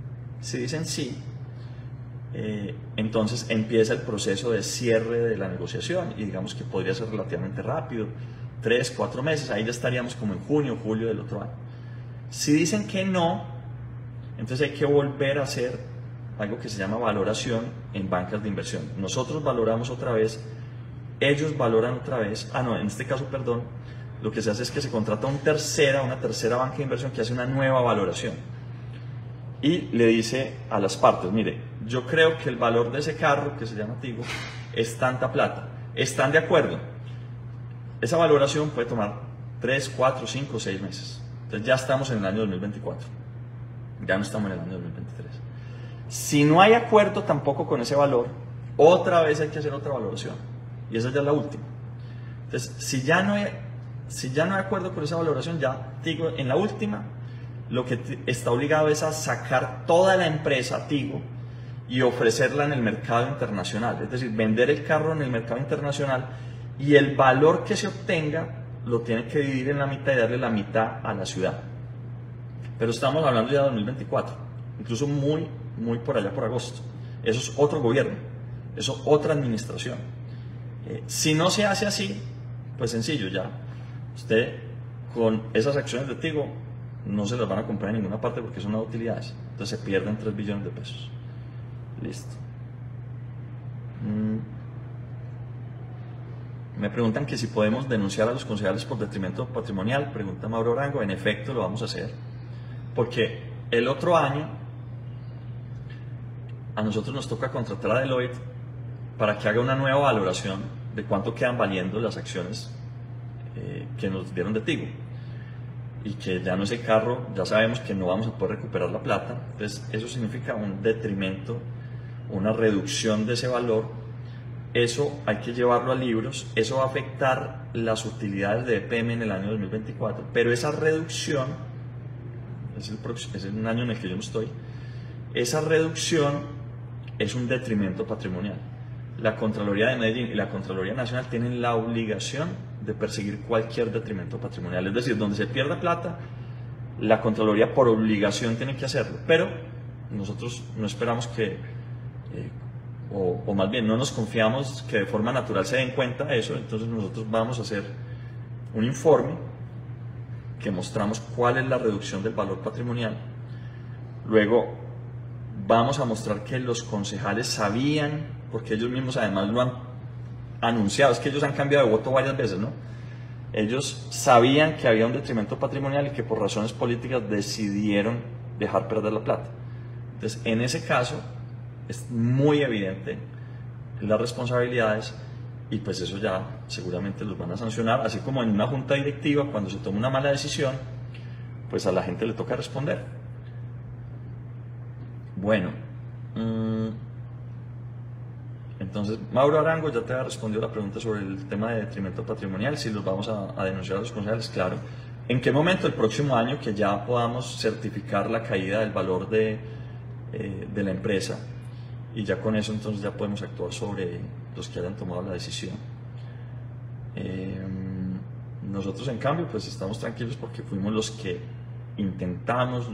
Speaker 1: entonces empieza el proceso de cierre de la negociación y digamos que podría ser relativamente rápido, 3, 4 meses, ahí ya estaríamos como en junio, julio del otro año. Si dicen que no, entonces hay que volver a hacer algo que se llama valoración en bancas de inversión. Nosotros valoramos otra vez, ellos valoran otra vez, en este caso, perdón, lo que se hace es que se contrata una tercera banca de inversión que hace una nueva valoración y le dice a las partes, mire, yo creo que el valor de ese carro, que se llama Tigo, es tanta plata. ¿Están de acuerdo? Esa valoración puede tomar 3, 4, 5, 6 meses. Entonces ya estamos en el año 2024. Ya no estamos en el año 2023. Si no hay acuerdo tampoco con ese valor, otra vez hay que hacer otra valoración. Y esa ya es la última. Entonces, si ya no hay acuerdo con esa valoración, ya Tigo en la última, lo que está obligado es a sacar toda la empresa Tigo y ofrecerla en el mercado internacional, es decir, vender el carro en el mercado internacional y el valor que se obtenga lo tiene que dividir en la mitad y darle la mitad a la ciudad. Pero estamos hablando ya de 2024, incluso muy por allá por agosto. Eso es otro gobierno, eso es otra administración. Si no se hace así, pues sencillo, ya usted con esas acciones de Tigo no se las van a comprar en ninguna parte porque son de utilidades, entonces se pierden 3 billones de pesos. Listo. Me preguntan que si podemos denunciar a los concejales por detrimento patrimonial. Pregunta Mauro Arango. En efecto, lo vamos a hacer. Porque el otro año a nosotros nos toca contratar a Deloitte para que haga una nueva valoración de cuánto quedan valiendo las acciones que nos dieron de Tigo. Y que ya no es el carro, ya sabemos que no vamos a poder recuperar la plata. Entonces, eso significa un detrimento, una reducción de ese valor. Eso hay que llevarlo a libros, eso va a afectar las utilidades de EPM en el año 2024, pero esa reducción, es un año en el que yo no estoy, esa reducción es un detrimento patrimonial. La Contraloría de Medellín y la Contraloría Nacional tienen la obligación de perseguir cualquier detrimento patrimonial, es decir, donde se pierda plata, la Contraloría por obligación tiene que hacerlo, pero nosotros no esperamos que o más bien no nos confiamos que de forma natural se den cuenta de eso. Entonces nosotros vamos a hacer un informe que mostramos cuál es la reducción del valor patrimonial. Luego vamos a mostrar que los concejales sabían, porque ellos mismos además lo han anunciado, es que ellos han cambiado de voto varias veces, ¿no? Ellos sabían que había un detrimento patrimonial y que por razones políticas decidieron dejar perder la plata. Entonces, en ese caso es muy evidente las responsabilidades y pues eso ya seguramente los van a sancionar, así como en una junta directiva cuando se toma una mala decisión, pues a la gente le toca responder. Bueno, entonces Entonces, Mauro Arango ya te ha respondido la pregunta sobre el tema de detrimento patrimonial, si los vamos a denunciar a los concejales, claro. ¿En qué momento el próximo año que ya podamos certificar la caída del valor de la empresa? Y ya con eso entonces ya podemos actuar sobre los que hayan tomado la decisión. Nosotros en cambio pues estamos tranquilos porque fuimos los que intentamos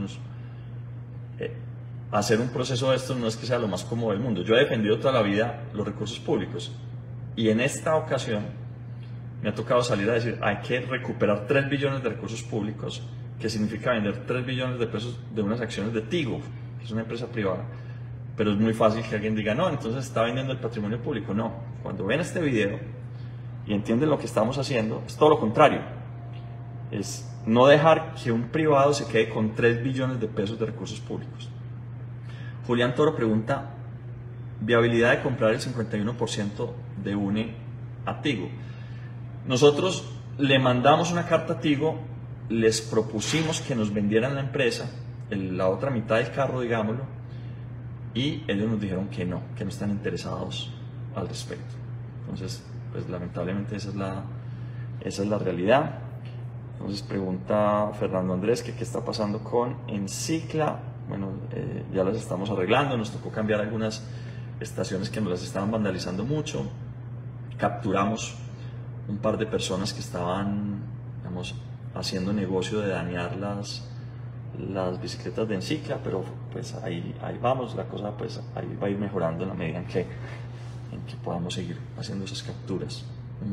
Speaker 1: hacer un proceso de estos. No es que sea lo más cómodo del mundo. Yo he defendido toda la vida los recursos públicos y en esta ocasión me ha tocado salir a decir hay que recuperar 3 billones de recursos públicos, que significa vender 3 billones de pesos de unas acciones de Tigo, que es una empresa privada. Pero es muy fácil que alguien diga, no, entonces está vendiendo el patrimonio público. No, cuando ven este video y entienden lo que estamos haciendo, es todo lo contrario. Es no dejar que un privado se quede con 3 billones de pesos de recursos públicos. Julián Toro pregunta, viabilidad de comprar el 51% de UNE a Tigo. Nosotros le mandamos una carta a Tigo, les propusimos que nos vendieran la empresa, la otra mitad del carro, digámoslo, y ellos nos dijeron que no están interesados al respecto. Entonces, pues lamentablemente esa es la realidad. Entonces pregunta Fernando Andrés que qué está pasando con Encicla. Bueno, ya las estamos arreglando, nos tocó cambiar algunas estaciones que nos las estaban vandalizando mucho. Capturamos un par de personas que estaban, digamos, haciendo negocio de dañar las bicicletas de Encicla, pero pues ahí vamos, la cosa pues ahí va a ir mejorando en la medida en que podamos seguir haciendo esas capturas.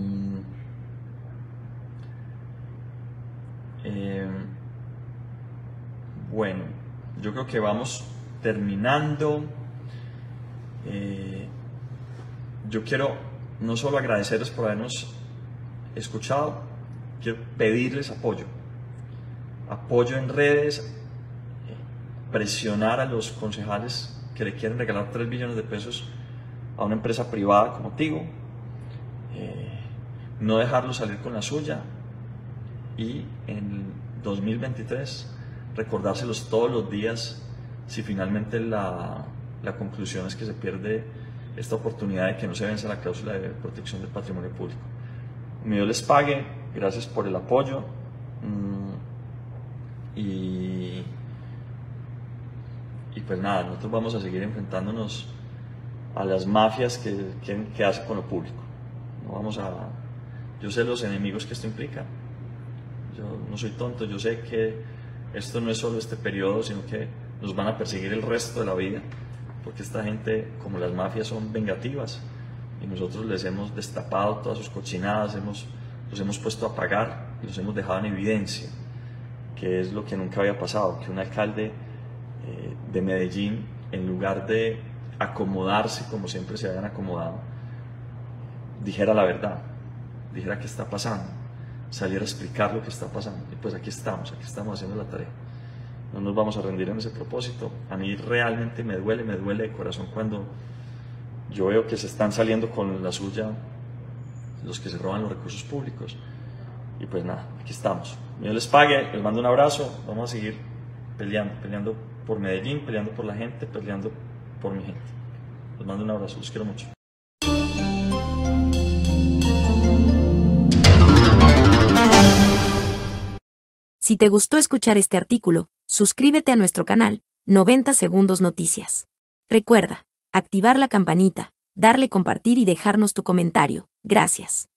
Speaker 1: Bueno, yo creo que vamos terminando. Yo quiero no solo agradecerles por habernos escuchado, quiero pedirles apoyo en redes, presionar a los concejales que le quieren regalar 3 billones de pesos a una empresa privada como Tigo, no dejarlos salir con la suya y en 2023 recordárselos todos los días si finalmente la conclusión es que se pierde esta oportunidad de que no se vence la cláusula de protección del patrimonio público. Mi Dios les pague, gracias por el apoyo. Y pues nada, nosotros vamos a seguir enfrentándonos a las mafias que quieren quedarse con lo público. Yo sé los enemigos que esto implica, yo no soy tonto, yo sé que esto no es solo este periodo, sino que nos van a perseguir el resto de la vida, porque esta gente, como las mafias, son vengativas y nosotros les hemos destapado todas sus cochinadas, los hemos puesto a pagar y los hemos dejado en evidencia, que es lo que nunca había pasado, que un alcalde de Medellín, en lugar de acomodarse como siempre se habían acomodado, dijera la verdad, dijera qué está pasando, saliera a explicar lo que está pasando. Y pues aquí estamos haciendo la tarea. No nos vamos a rendir en ese propósito. A mí realmente me duele de corazón cuando yo veo que se están saliendo con la suya los que se roban los recursos públicos. Y pues nada, aquí estamos. Dios les pague, les mando un abrazo, vamos a seguir peleando por Medellín, peleando por la gente, peleando por mi gente. Les mando un abrazo, los quiero mucho.
Speaker 2: Si te gustó escuchar este artículo, suscríbete a nuestro canal, 90 Segundos Noticias. Recuerda, activar la campanita, darle compartir y dejarnos tu comentario. Gracias.